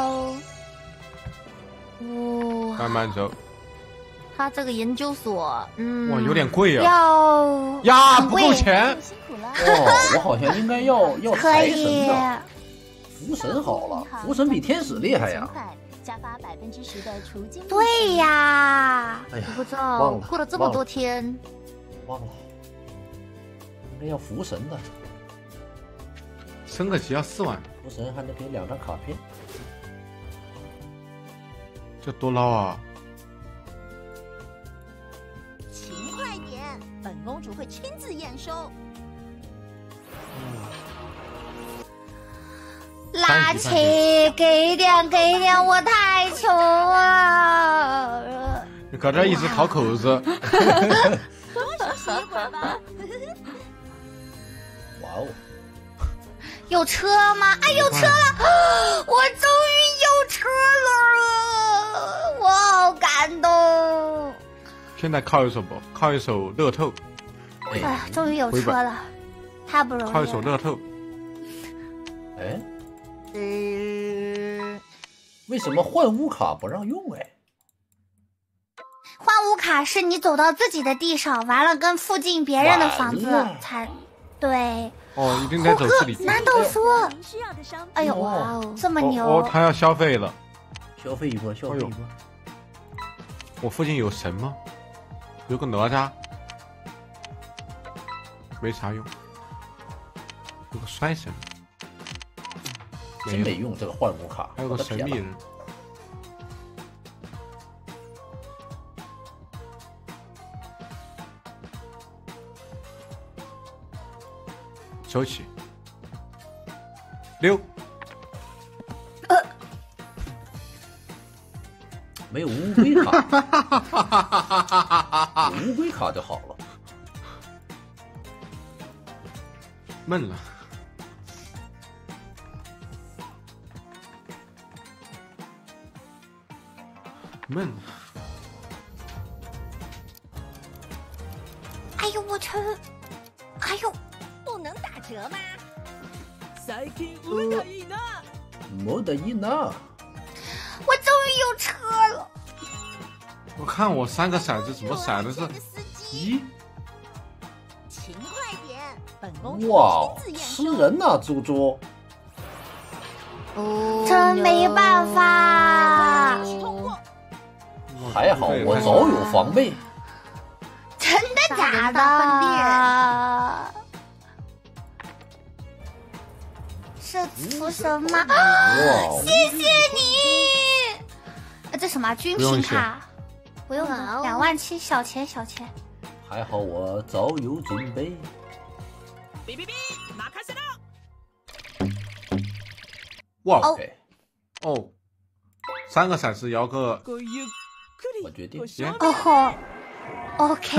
哇， 慢慢走。 他这个研究所， 哇，有点贵啊。 呀，不够钱。 辛苦了。 我好像应该要财神的。福神好了，福神比天使厉害呀。 加发10%的除金。 对呀。 哎呀， 不知道过了这么多天， 忘了，应该要福神的。 升个级要4万， 福神还能给2张卡片， 这多捞啊！ 勤快点，本公主会亲自验收。 拉起，给点，我太穷了。 你搁这一直讨口子。 多休息一会儿吧。 哇哦！ 有车吗？哎，有车了！我终于有车了，我好感动。 现在靠一手不？靠一手乐透。 哎呀，终于有车了，太不容易了。 靠一手乐透。 哎，为什么换屋卡不让用？哎， 换屋卡是你走到自己的地上，完了跟附近别人的房子才对。 哦，一定得走这里。 难道说？哎呦，哇哦，这么牛！ 哦，他要消费了， 消费一波。 我附近有神吗？有个哪吒，没啥用。有个衰神， 真没用这个换屋卡。 还有个神秘人。收起6， 没有乌龟卡，有乌龟卡就好了。 闷了，闷了。 哎呦我去！哎呦！ 不能打折吗？ 没得意呢。 我终于有车了。 我看我3个骰子怎么骰的是1。 勤快点，本公主哇，吃人呐，猪猪。 真没办法。 还好我早有防备。 真的假的？是福神吗？谢谢你。这什么军品卡？不用了，27000小钱。 还好我早有准备。 哇哦，3个骰子摇个， 我决定。 哦吼 ，OK，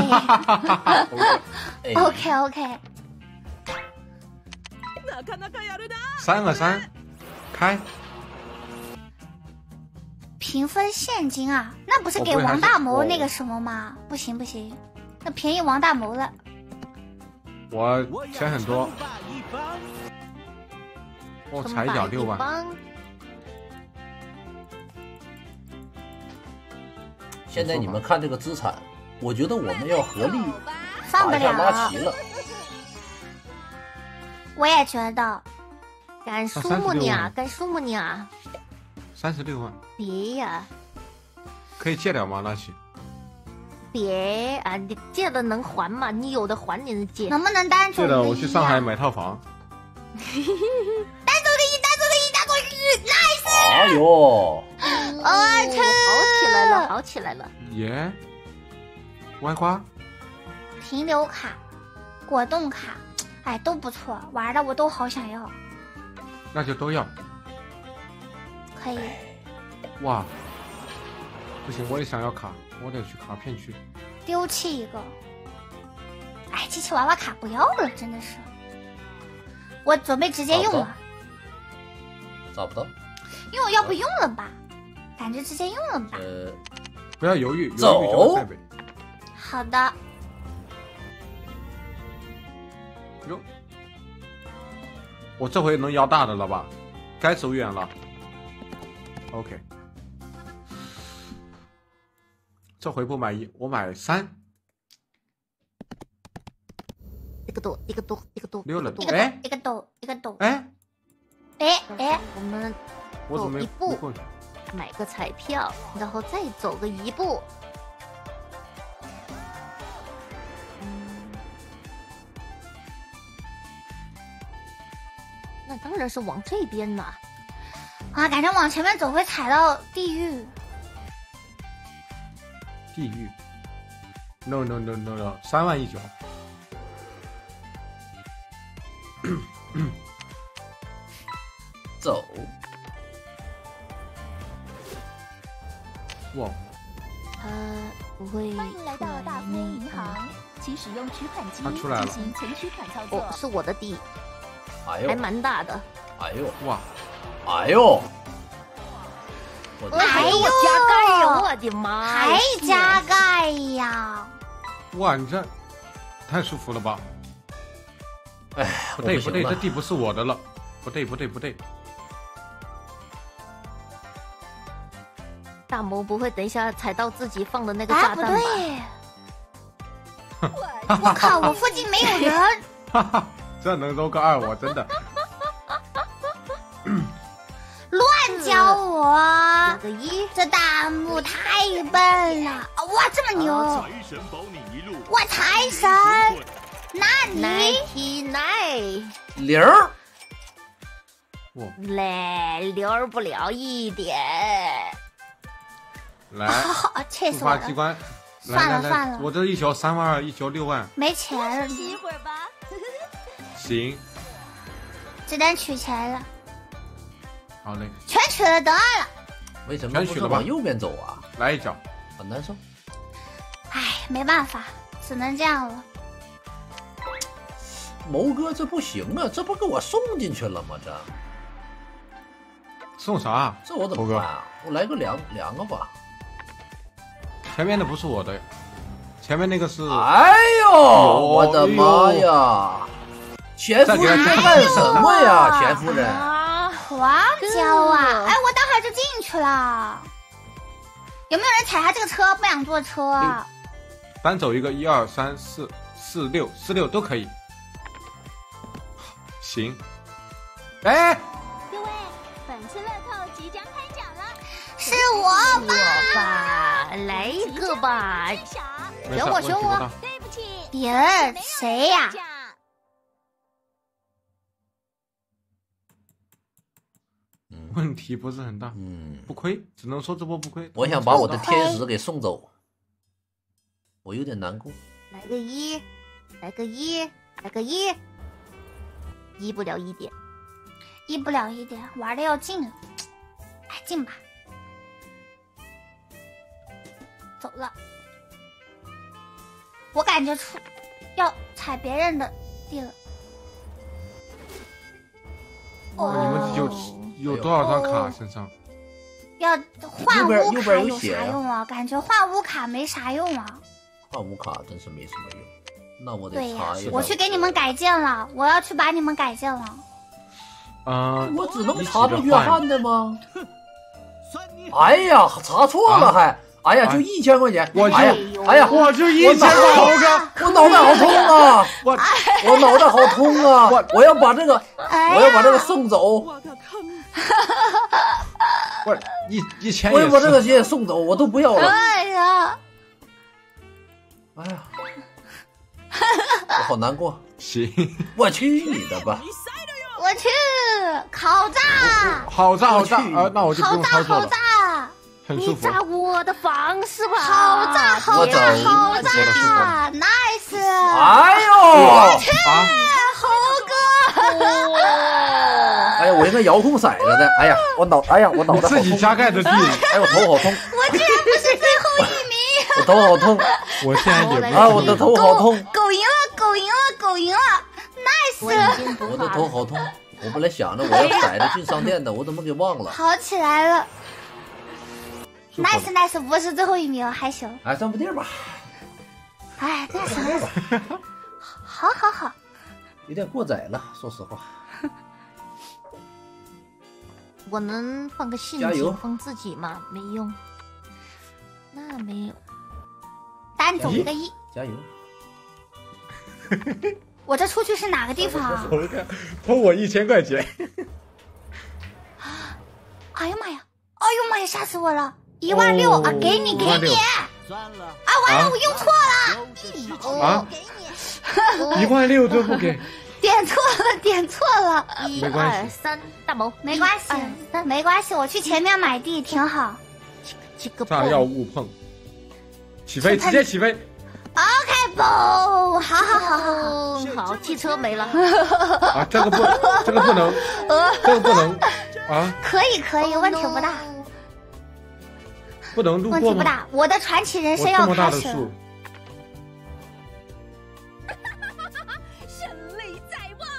3个3，开。 平分现金啊？那不是给王大谋那个什么吗？不行，那便宜王大谋了。 我钱很多，我踩脚6万。 现在你们看这个资产，我觉得我们要合力放不把一下拉了。 齐了。 我也觉得， 干什么呢？干什么呢 ？36万。 别呀！ 可以借了吗？拉起。 别啊！你借了能还吗？你有的还，你能借？ 能不能单走借了，我去上海买套房。 单走个一，单走个一，单走个一 ，nice！ 哎呦， 好起来了，好起来了！ 耶，歪瓜， 停留卡、果冻卡，哎，都不错，玩的我都好想要。 那就都要。 可以。 哇，不行，我也想要卡，我得去卡片区。 丢弃一个。哎，机器娃娃卡不要了，真的是。我准备直接用了。 找不到。 因为我要不用了吧，感觉直接用了吧。 不要犹豫， 走。 犹豫就再背。 好的。 哟，我这回能要大的了吧？该走远了。OK， 这回不买1，我买3。 一个多溜了， 哎，一个斗， 哎， 我们我怎么走一步过去？ 买个彩票，然后再走个1步。那当然是往这边呐。 啊，感觉往前面走会踩到地狱。 地狱 ？No， 3万1角。 走。 哇。 不会。 欢迎来到大富翁银行，请使用取款机进行存取款操作。 哦，是我的地。 哎呦， 还蛮大的。 哎呦， 哇， 哎呦， 哎呦，加盖呀！我的妈， 还加盖呀！ 哇，你这太舒服了吧？ 哎， 不对，这地不是我的了。不对。 大魔不会等一下踩到自己放的那个炸弹吧？ 不对。我靠，我附近没有人。 这能揉个2，我真的。 乱教我！ 有个1， 这大木太笨了！哇，这么牛！ 财神保你一路。 哇，财神！那你 0。 来留不了1点。 来， 气死我了！ 触发机关。 算了， 我这1球3万2，1球6万。 没钱了。 休息一会儿吧。 行。 只能取钱了。 好嘞。 全取了得了。 为什么不是往右边走啊？ 来一脚。 很难受。 唉，没办法，只能这样了。 谋哥，这不行啊！这不给我送进去了吗？这送啥？ 这我怎么办啊？我来个两个吧。 前面的不是我的，前面那个是。 哎呦，我的妈呀！钱夫人干什么呀？钱夫人， 狂教啊！哎，我待会儿就进去了。有没有人踩他这个车？不想坐车。 单走一个，1、2、3、4、4、6都可以。行。哎， 各位，本次乐透即将开奖了， 是我吧？来一个吧！选我！ 对不起， 别人谁呀？ 问题不是很大，不亏，只能说这波不亏。 我想把我的天使给送走，我有点难过。 来个1，来个1，来个1，移不了1点， 移不了1点，玩的要进了，哎，进吧，走了。我感觉要踩别人的地了。 哦，你们有多少张卡身上？ 要换屋卡有啥用啊？感觉换屋卡没啥用啊。 矿物卡真是没什么用。那我得对呀查一下。 我去给你们改进了，我要去把你们改进了。 我只能查着约翰的吗？哎呀，查错了还！哎呀，就1000块钱！哎呀， 我就1000块， 我脑袋好痛啊！我脑袋好痛啊！我要把这个送走。 我1000， 我要把这个鞋送走，我都不要了。 哎呀， 我好难过。 行， 我去你的吧！ 我去烤炸， 好炸那我就不用操作了。 好炸， 很舒服。 你炸我的房是吧？ 好炸好炸好炸 ，nice！ 哎呦， 我去，猴哥！ 哎呀，我应该遥控骰子的。哎呀，我脑袋好痛。 自己加盖的地。 哎，我头好痛。 我居然不是最后1名。 我头好痛。 我现在也不我的头好痛。 狗赢了 ，nice！ 我的头好痛。我本来想着我要骰子进商店的，我怎么给忘了？ 好起来了。nice， 不是最后1名，还行。 哎，这么地吧。 哎，那行。好。 有点过载了，说实话。 我能放个陷阱放自己吗？没用。那没有。 单走一个1。 加油。 我这出去是哪个地方？ 投我1000块钱。 哎呀妈呀！吓死我了！16000啊，给你。 算了。 啊，完了，我用错了。 给你。16000最后给。 点错了。 1、2、3，大谋。 没关系，我去前面买地挺好。 这个炸药误碰。起飞，直接起飞。 OK， 不，好， 汽车没了。 啊，这个不能，啊。 可以，问题不大。 不能路过吗？ 问题不大，我的传奇人生要开始。 胜利在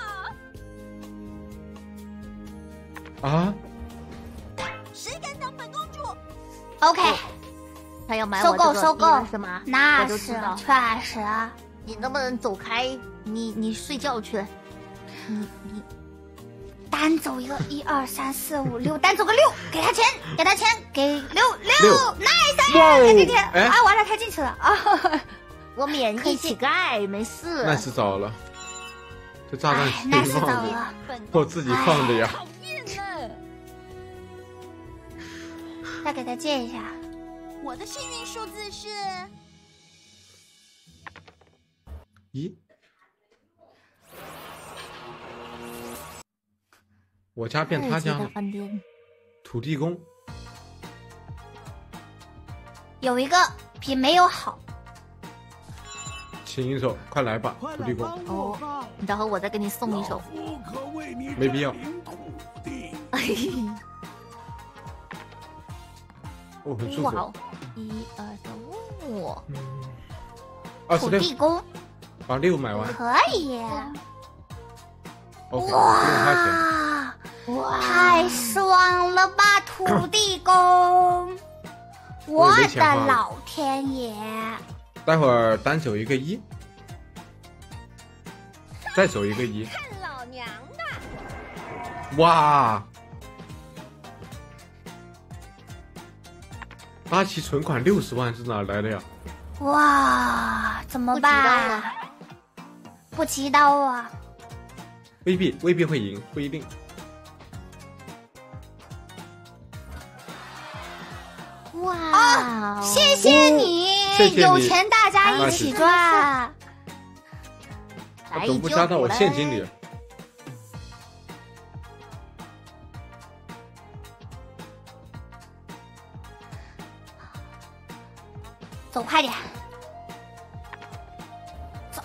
望。 啊？ 谁敢挡本公主 ？OK。 他要买我这个收购是吗？ 那是确实。 你能不能走开？你睡觉去。你单走一个1、2、3、4、5、6，单走个6，给他钱，给6 ，nice！ 给钱啊！完了，他进去了啊！ 我免疫乞丐，没事。 那是早了，这炸弹那是早了， 我自己放的呀。 讨厌了。 再给他借一下。 我的幸运数字是 1。我家变他家了。土地公有一个比没有好。 请一首，快来吧，土地公。 哦，然后我再给你送一首。 没必要。哦，很舒服。 哇，1、2、3， 土地公。 把6买完。 可以。 OK， 哇，太爽了吧，土地公！我的老天爷！ 待会儿单走一个1，再走一个1。 看老娘的！ 哇！阿奇存款60万是哪来的呀？ 哇，怎么办？不祈祷啊！ 未必会赢，不一定。 哇！谢谢你，有钱大家一起赚。 怎么不加到我现金里？ 走快点，走。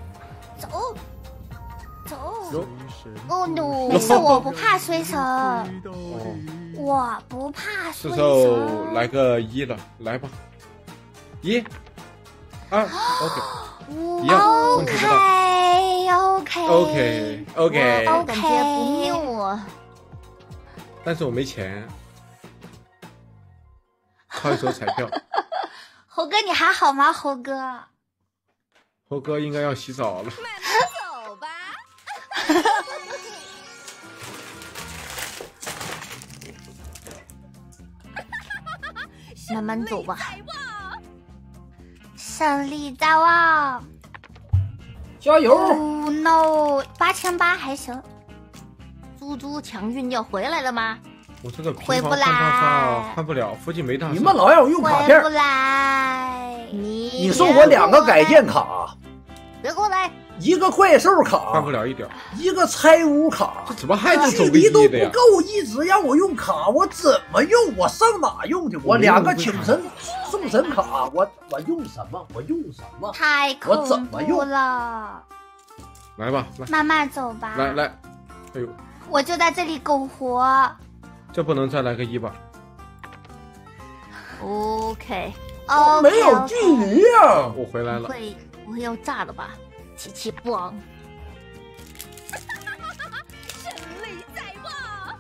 哦 no， 没事，我不怕水神，我不怕水神。 这时候来个1了，来吧，1、2 ，OK， 一样，问题不大。OK， 感觉不妙啊。 但是我没钱，靠一手彩票。 猴哥，你还好吗？猴哥， 猴哥应该要洗澡了。 慢慢走吧。 慢慢走吧。 胜利在望， 加油！ 哦 no， 8800还行。 猪猪强运要回来了吗？ 我这个回不看不了，附近没大厦。 你们老让我用卡片， 回不来。 你送我2个改建卡， 别过来， 一个怪兽卡， 看不了一点， 一个拆屋卡。 这怎么还能走距离都不够，一直让我用卡，我怎么用？我上哪用去？我2个请神送神卡，我用什么？我用什么？ 太恐怖了！ 来吧，来， 慢慢走吧。 来，哎呦， 我就在这里苟活。 这不能再来个1吧 ？OK， 哦， 没有距离啊！ 我回来了。 不会要炸了吧？奇奇棒！ 胜利在望！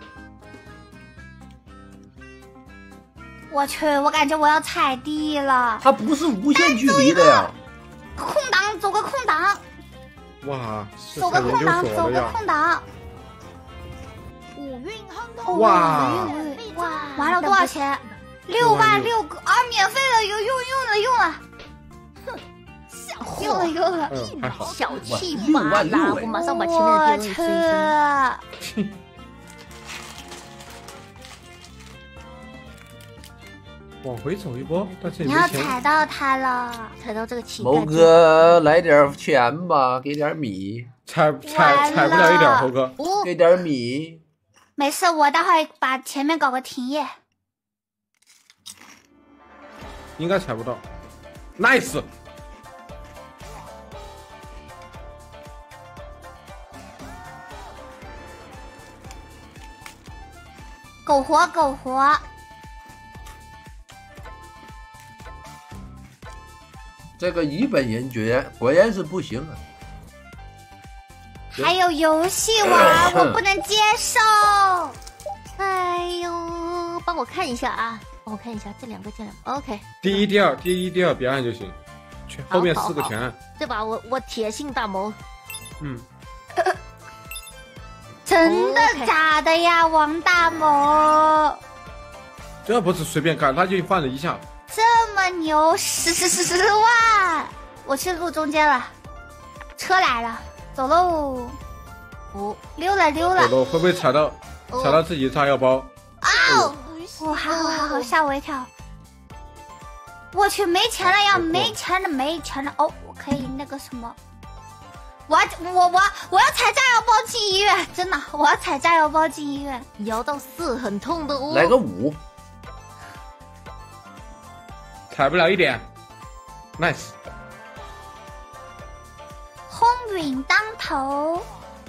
我去，我感觉我要踩地了。 它不是无限距离的呀。 空档，走个空档。 哇， 走个空档，走个空档。 五运亨通！ 哇，完了多少钱？6万6个啊！免费的，用了。哼，用了。 还好。 小气吧啦！我马上把前面的电视升。 往回走一波，但是你要踩到它了， 踩到这个乞丐。 猴哥，来点钱吧，给点米。 踩不了一点，猴哥， 给点米。 没事，我待会把前面搞个停业。 应该踩不到 ，nice。 苟活。 这个一本人爵果然是不行啊！ 还有游戏玩，我不能接受。 哎呦，帮我看一下啊，帮我看一下这两个。OK。 第一、第二别按就行，后面4个全按。 这把我铁信大谋。 真的假的呀，王大谋？ 这不是随便干，他就换了一下。 这么牛，10万！我去路中间了，车来了，走喽！溜了。 走喽，会不会踩到自己炸药包？ 哦，还好，吓我一跳！我去，没钱了呀，没钱了！哦，我可以那个什么，我要踩炸药包进医院，真的，我要踩炸药包进医院， 摇到4很痛的哦。 来个5。 踩不了一点 ，nice。 轰云当头，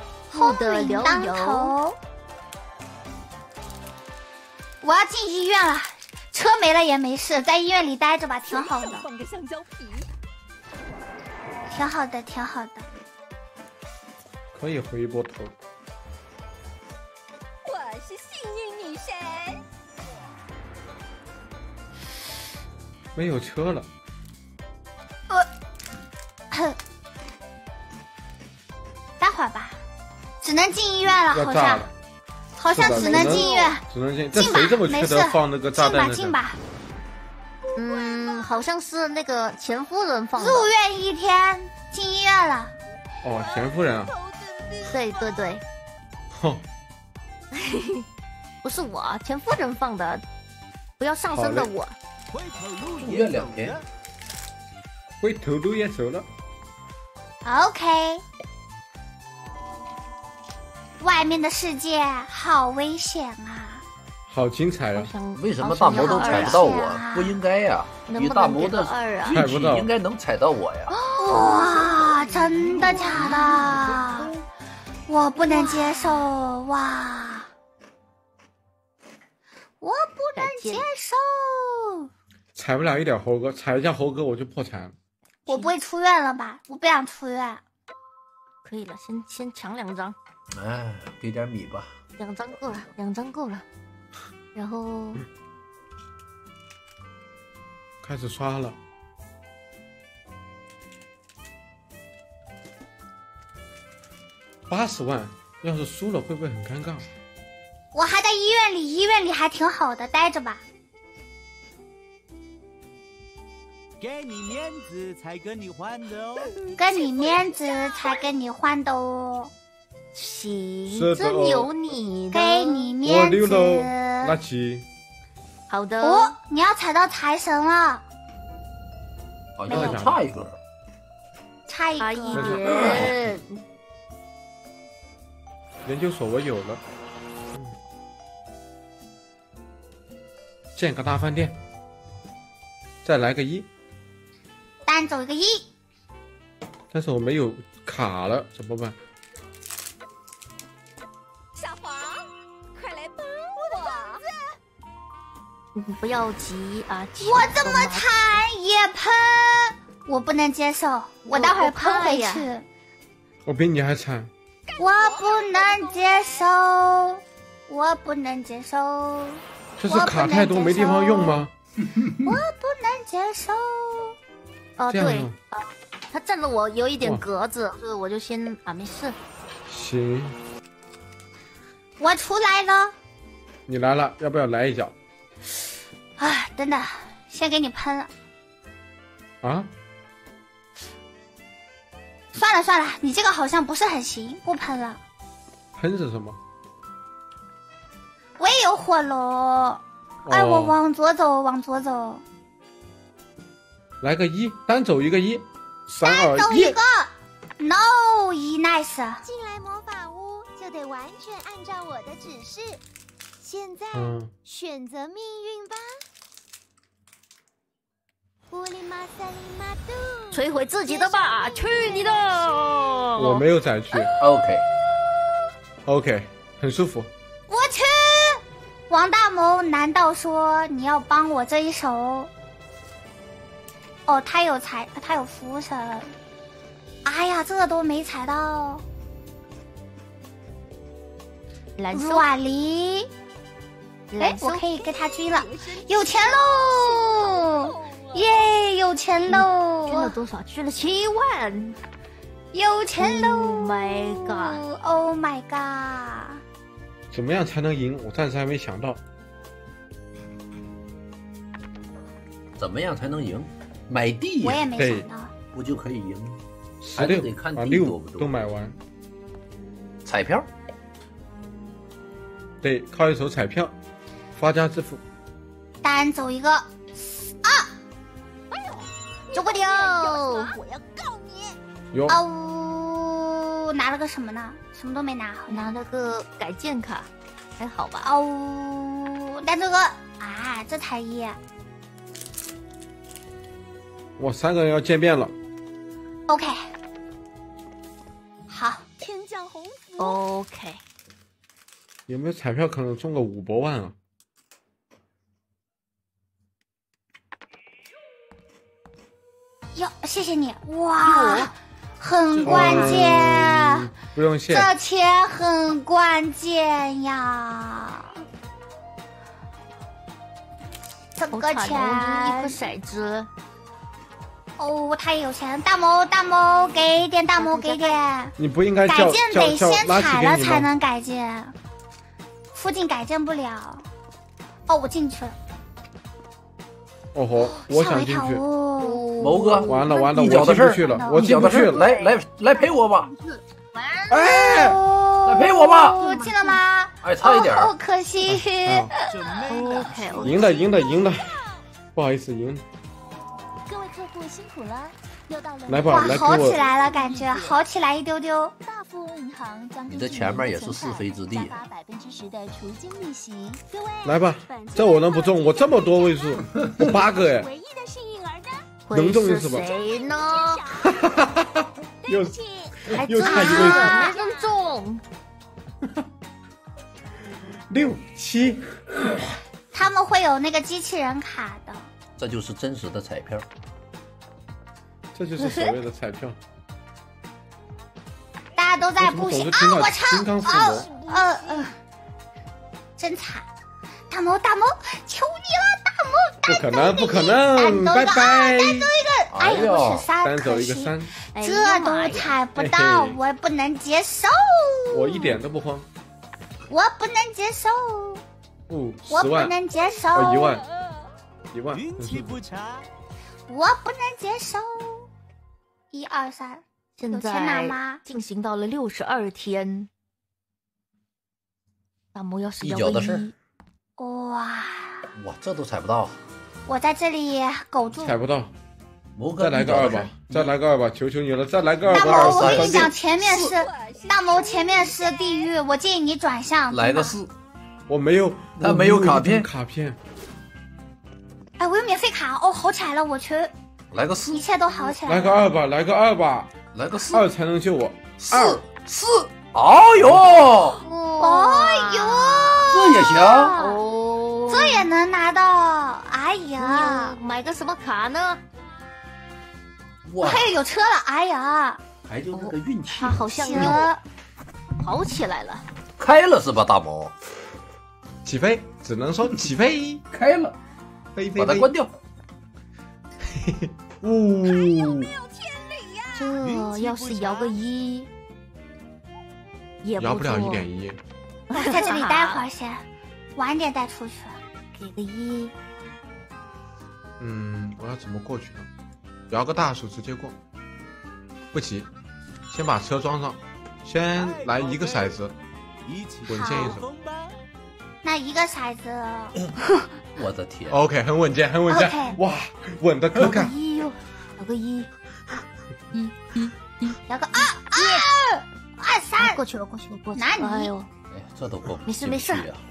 我要进医院了，车没了也没事，在医院里待着吧，挺好的。 放个香蕉皮， 挺好的。 可以回一波头。 我是幸运女神。 没有车了。 待会儿吧，只能进医院了，好像只能进医院。 只能进。这谁这么缺德放那个炸弹？ 进吧。 好像是那个钱夫人放的。 入院1天，进医院了。 哦，钱夫人啊。 对。 哼。 不是我，钱夫人放的，不要上升的我。 住院2天， 回头路也走了。 OK， 外面的世界好危险啊！ 好精彩啊！ 为什么大魔都踩不到我？不应该呀！以大魔的运气，应该能踩到我呀！ 哇，真的假的？我不能接受哇！我不能接受。 踩不了一点猴哥，踩一下猴哥我就破产了。 我不会出院了吧？我不想出院。 可以了，先抢2张。 哎，给点米吧。 2张够了，2张够了。然后开始刷了。 80万，要是输了会不会很尴尬？ 我还在医院里，医院里还挺好的，待着吧。 给你面子才跟你换的哦， 给你面子才跟你换的哦。 行，真有你的。 给你面子。 我溜喽，拿起。 好的。 哦，你要踩到财神了。 好像差一个。 差一个。 研究所我有了。建个大饭店。再来个1。 单走一个1。 但是我没有卡了，怎么办？ 小黄，快来帮我！ 不要急啊！ 我这么惨也喷，我不能接受，我待会儿喷回去。 我比你还惨。 我不能接受，我不能接受。 这是卡太多没地方用吗？ 我不能接受。 哦，对，他占了我有一点格子，所以我就先没事。 行。 我出来了。 你来了，要不要来一脚？ 啊，等等，先给你喷了。 啊？ 算了算了，你这个好像不是很行，不喷了。 喷是什么？ 我也有火龙。哎，我往左走，往左走。 来个1，单走一个1，3、2、1。 单走一个 ，no 1 nice。 进来魔法屋就得完全按照我的指示。现在选择命运吧。乌里玛萨里玛杜， 摧毁自己的吧！去你的！ 我没有载具。OK， 很舒服。 我去，王大谋难道说你要帮我这一手？哦，他有符神。哎呀，这都没踩到。软梨，哎，我可以跟他追了，有钱喽！耶，有钱喽！ 捐了多少？捐了7万， 有钱喽 ！Oh my god！Oh my god！ 怎么样才能赢？我暂时还没想到。 怎么样才能赢？买地， 我也没想到， 不就可以赢？ 16， 得看把地多不多。 都买完。 彩票。 对，靠一手彩票，发家致富。 单走一个啊！ 哎呦， 走不掉！ 我要告你！ 哟哦，拿了个什么呢？什么都没拿， 拿了个改建卡，还好吧？ 哦，单这个啊，这才1。 我3个人要见面了。 OK， 好， 天降鸿福。 OK。 有没有彩票可能中个5百万啊？ 哟，谢谢你，哇，很关键。 不用谢。 这钱很关键呀。这个钱。 一颗骰子。 哦，他也有钱，大谋给点，大谋给点。 你不应该改建得先踩了才能改建，附近改建不了。哦，我进去了。 哦吼，我想进去。 谋哥， 完了， 一脚的事了，我进不去了。 来陪我吧。 哎， 来陪我吧。 我进了吗？ 哎，差一点。 哦，可惜。 OK， 赢了，不好意思，赢了。 各位客户辛苦了，又到了来吧，来好起来了，感觉好起来一丢丢。 大富翁银行将你的前面也是是非之地， 加发10%的除金利息。各位， 来吧，这我能不中？我这么多位数，我8个哎， 唯一的幸运儿呢？ 能中是吧？ 谁呢？ 又差1位数， 没人中。 6、7， 他们会有那个机器人卡的。 这就是真实的彩票， 这就是所谓的彩票。 大家都在布局啊！我操！真惨！大谋，求你了，大谋！ 不可能，拜拜！ 单走一个， 哎呦，我是3， 单走一个3， 这都踩不到，我不能接受。 我一点都不慌， 我不能接受。 哦我 ，10万， 不能接受。 哦，1万， 运气不差。 我不能接受。1、2、3， 现有钱拿吗？ 进行到了62天。大魔要是摇个一脚的事 1， 哇， 这都踩不到。 我在这里苟住。 踩不到， 谋哥再来个2吧，再来个2吧，求求你了，再来个2吧。 大魔，我跟你 23 讲，前面是大魔，前面是地狱，我建议你转向。 来个4， 我没有， 他没有卡片， 哎，我有免费卡哦，好起来了，我去， 来个4， 一切都好起来了。 来个2吧，来个2吧， 来个4， 2才能救我。 4，哎呦， 哎呦， 这也行， 哦， 这也能拿到，哎呀， 买个什么卡呢？ 我还有车了，哎呀， 还就那个运气， 他好像行， 跑起来了， 开了是吧，大毛？ 起飞，只能说起飞， 开了， 飞， 把它关掉。 呜， 这要是摇个1，也摇不了错 1.1， 在这里待会儿先，晚点带出去。 给个1， 我要怎么过去呢？摇个大数直接过，不急，先把车装上，先来一个骰子，稳健一手。 那一个骰子， 我的天 OK， 很稳健，很稳健， OK 哇，稳的可看。 摇个1， 摇个2、3， 过去了， 拿你哎呦， 哎，这都过不没事没事进去啊！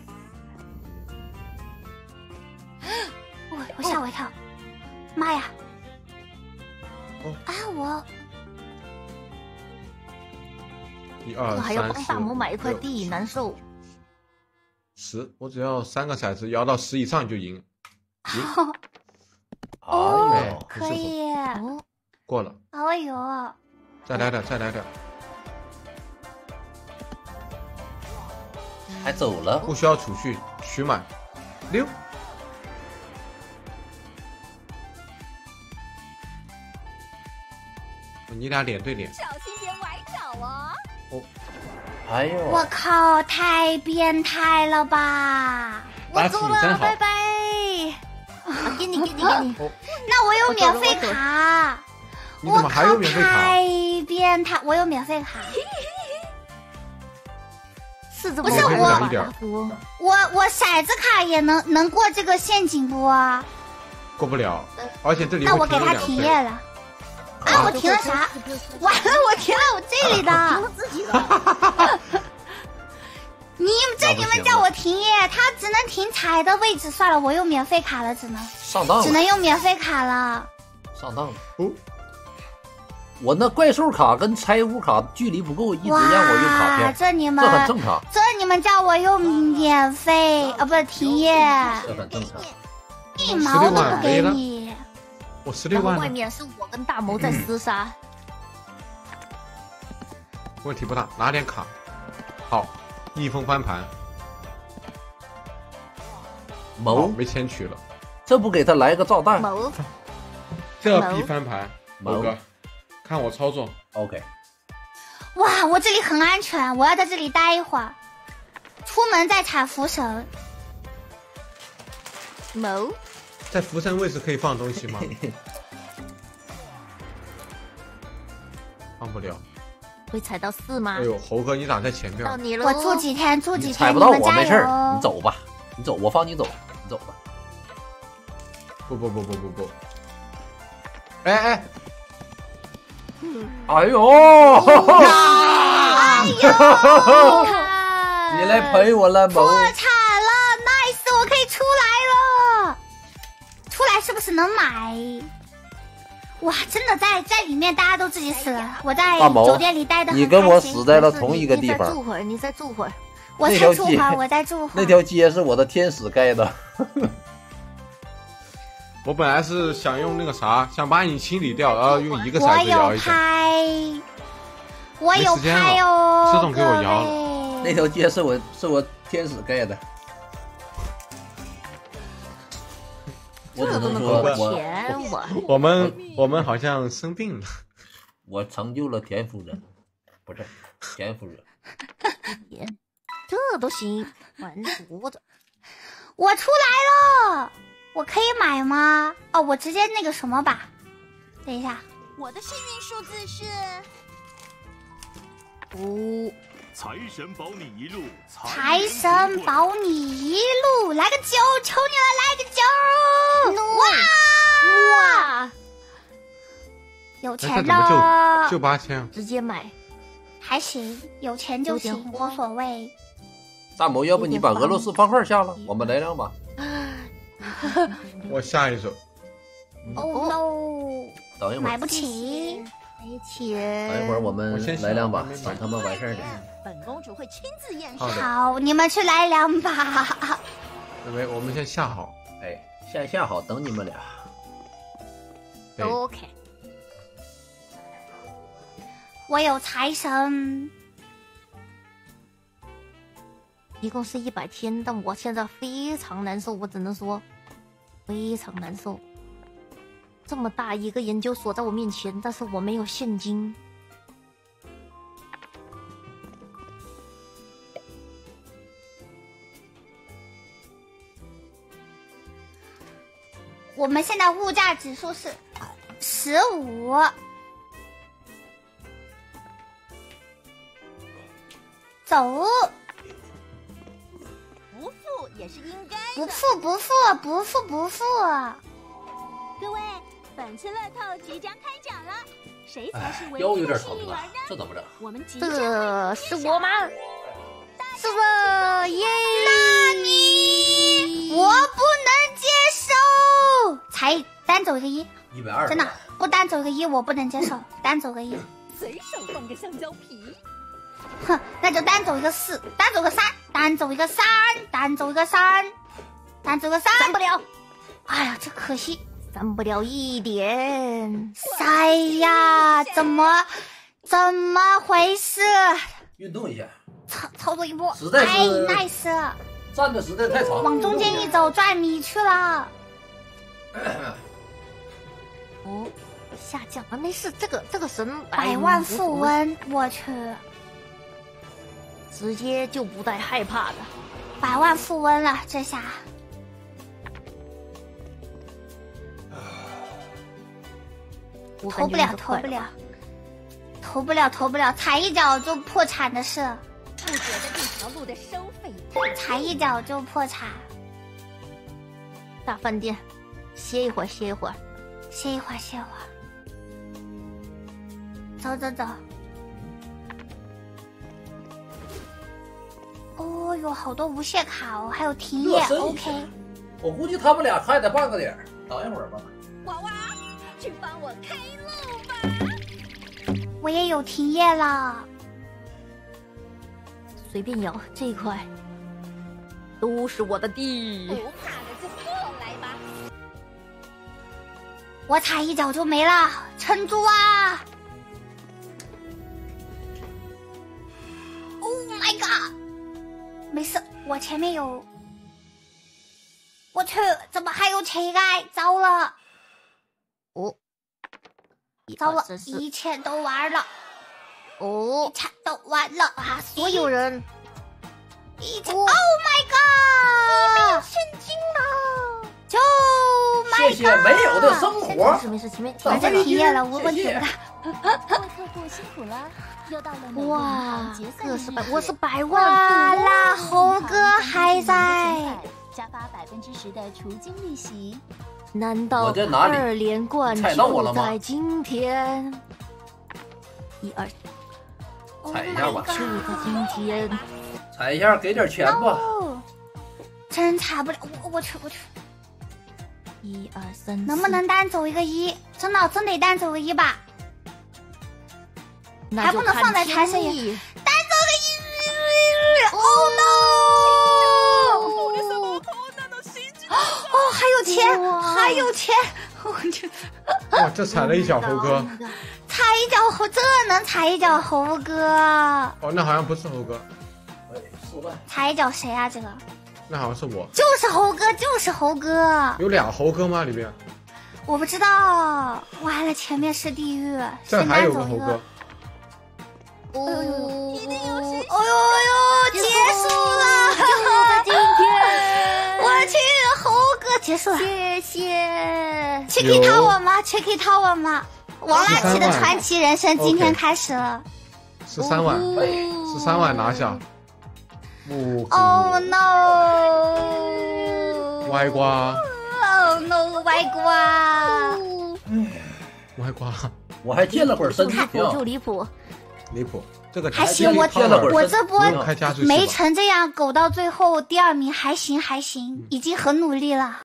我吓我一跳，妈呀！ 哦啊，我 1、2、 我还要帮 3、 大魔买一块 4、 地，难受。 10，我只要3个骰子摇到10以上就赢， 哎呦， 可以， 过了。 哎呦， 再来点，再来点， 还走了， 不需要储蓄，取满6。你俩脸对脸。 小心点崴脚啊！ 哦， 哎呦， 我靠，太变态了吧！ 我走了，拜拜。给你。 那我有免费卡。 你怎么还有免费卡？ 太变态！我有免费卡。 是这么不是我骰子卡也能过这个陷阱不啊？ 过不了，而且这里那我给他停业了。啊！我停了啥？完了，我停了我这里的。 自己的。 你们叫我停业，他只能停踩的位置。算了，我用免费卡了，只能用免费卡了。 上当了。哦，我那怪兽卡跟财务卡距离不够，一直让我用卡片。 这很正常。 这你们叫我用免费啊，不是停业。 这很正常。 1毛都不给你。 我16万。 外面是我跟大谋在厮杀。 问题不大，拿点卡。好，逆风翻盘。 谋没钱取了， 这不给他来个炸弹？ 这必翻盘，谋哥，看我操作。 OK。 哇，我这里很安全，我要在这里待一会儿，出门再踩福神。 谋。 在福神位置可以放东西吗？放不了。 会踩到4吗？ 哎呦，猴哥，你咋在前面？ 到你了。 我住几天， 踩不到我没事，你走吧，你走，我放你走，你走吧。 不。哎。 哎呦！你来陪我了， 破产了 ，nice， 我可以出来了。出来是不是能买？哇，真的在里面大家都自己死了，我在酒店里待的很开心。 你跟我死在了同一个地方。 你再住会儿。 我再住会儿，我再住会儿。 那条街是我的天使盖的。 我本来是想用那个啥，想把你清理掉，然后用一个骰子摇一下。 我有拍哦， 这种给我摇了。 那条街是我天使盖的。 我只能说我们好像生病了。 我成就了田夫人，不是田夫人。 这都行，完犊子！ 我出来了，我可以买吗？哦，我直接那个什么吧。等一下， 我的幸运数字是 5。 财神保你一路， 财神保你一路，来个9，求你了，来个9！哇，有钱了， 就8000， 直接买， 还行，有钱就行，无所谓。 大某，要不你把俄罗斯方块下了，我们来两把。 我下一手。 Oh no！ 等一会儿， 买不起。 没钱。 等一会儿我们来两把，等他们完事儿点。 本公主会亲自验收。好，你们去来2把。 没，我们先下好。 哎，先下好，等你们俩。 OK。 我有财神。 一共是100天，但我现在非常难受，我只能说非常难受。这么大一个研究所在我面前，但是我没有现金。 我们现在物价指数是15。走。 不付也是应该的。 不付。 各位，本次乐透即将开奖了，谁才是唯腰有一的点疼啊， 幸运儿呢？ 这怎么整？ 我们即这将是我吗？是不是？耶！ 那你我不能接受。才单走一个1，120，真的不单走一个1，我不能接受，单走个1。 随手放个香蕉皮。 哼，那就单走一个4，单走个3，单走一个3，单走一个3，单走个3， 删不了。 哎呀，这可惜。 删不了1点。 哎呀，怎么回事？ 运动一下， 操作一波， 实在是 nice， 站的时间太长， 往中间一走，转米去了。 哦，下降了，没事，这个神 100万富翁，我去， 直接就不带害怕的 ，100万富翁了，这下。投不了，踩一脚就破产的事。 不觉得这条路的收费踩一脚就破产。 大饭店，歇一会儿。 走。哦哟，好多无懈卡哦，还有停业 ，OK。 我估计他们俩还得半个点儿，等一会儿吧。 娃娃，去帮我开路吧。 我也有停业了。 随便摇，这一块都是我的地。 不怕的就过来吧。 我踩一脚就没了，撑住啊 ！Oh my god！ 没事，我前面有。我去，怎么还有乞丐？糟了！糟了，一切都完了。一切都完了啊！ 所有人， 一切 ，Oh my god！ 现金了！ 就谢谢美有的生活。 没事，前面反正停业了，问题不大。 做客户辛苦了，又到了每个银行结算日， 我是100万哇啦，猴哥还在。 加发10%的除金利息。 难道2连冠就在今天？1、2， 踩一下吧， 就在今天。 踩一下，给点钱吧。 真踩不了，我去。 1、2、3， 能不能单走一个1？真得单走个1吧？还不能放在财神爷，单走个1 ！Oh no！ 哦，还有钱！我去！ 哇，这踩了一脚猴哥， 踩一脚猴，这能踩一脚猴哥？ 哦，那好像不是猴哥。 踩一脚谁啊？这个那好像是我。 就是猴哥，就是猴哥。 有俩猴哥吗？里面？ 我不知道。完了，前面是地狱。 这还有个猴哥。 哦， 一定有谁？ 哦呦，结束了！ 今天， 我去，猴哥结束了， 谢谢。 Chicky Tower 吗？王拉奇的传奇人生今天开始了。 13万，13万拿下。 Oh no！ 歪瓜。 Oh no！ 歪瓜。 歪瓜。 我还健了会儿身体， 就离谱。 离谱，这个还行，我这波没成这样，苟到最后第2名还行，已经很努力了。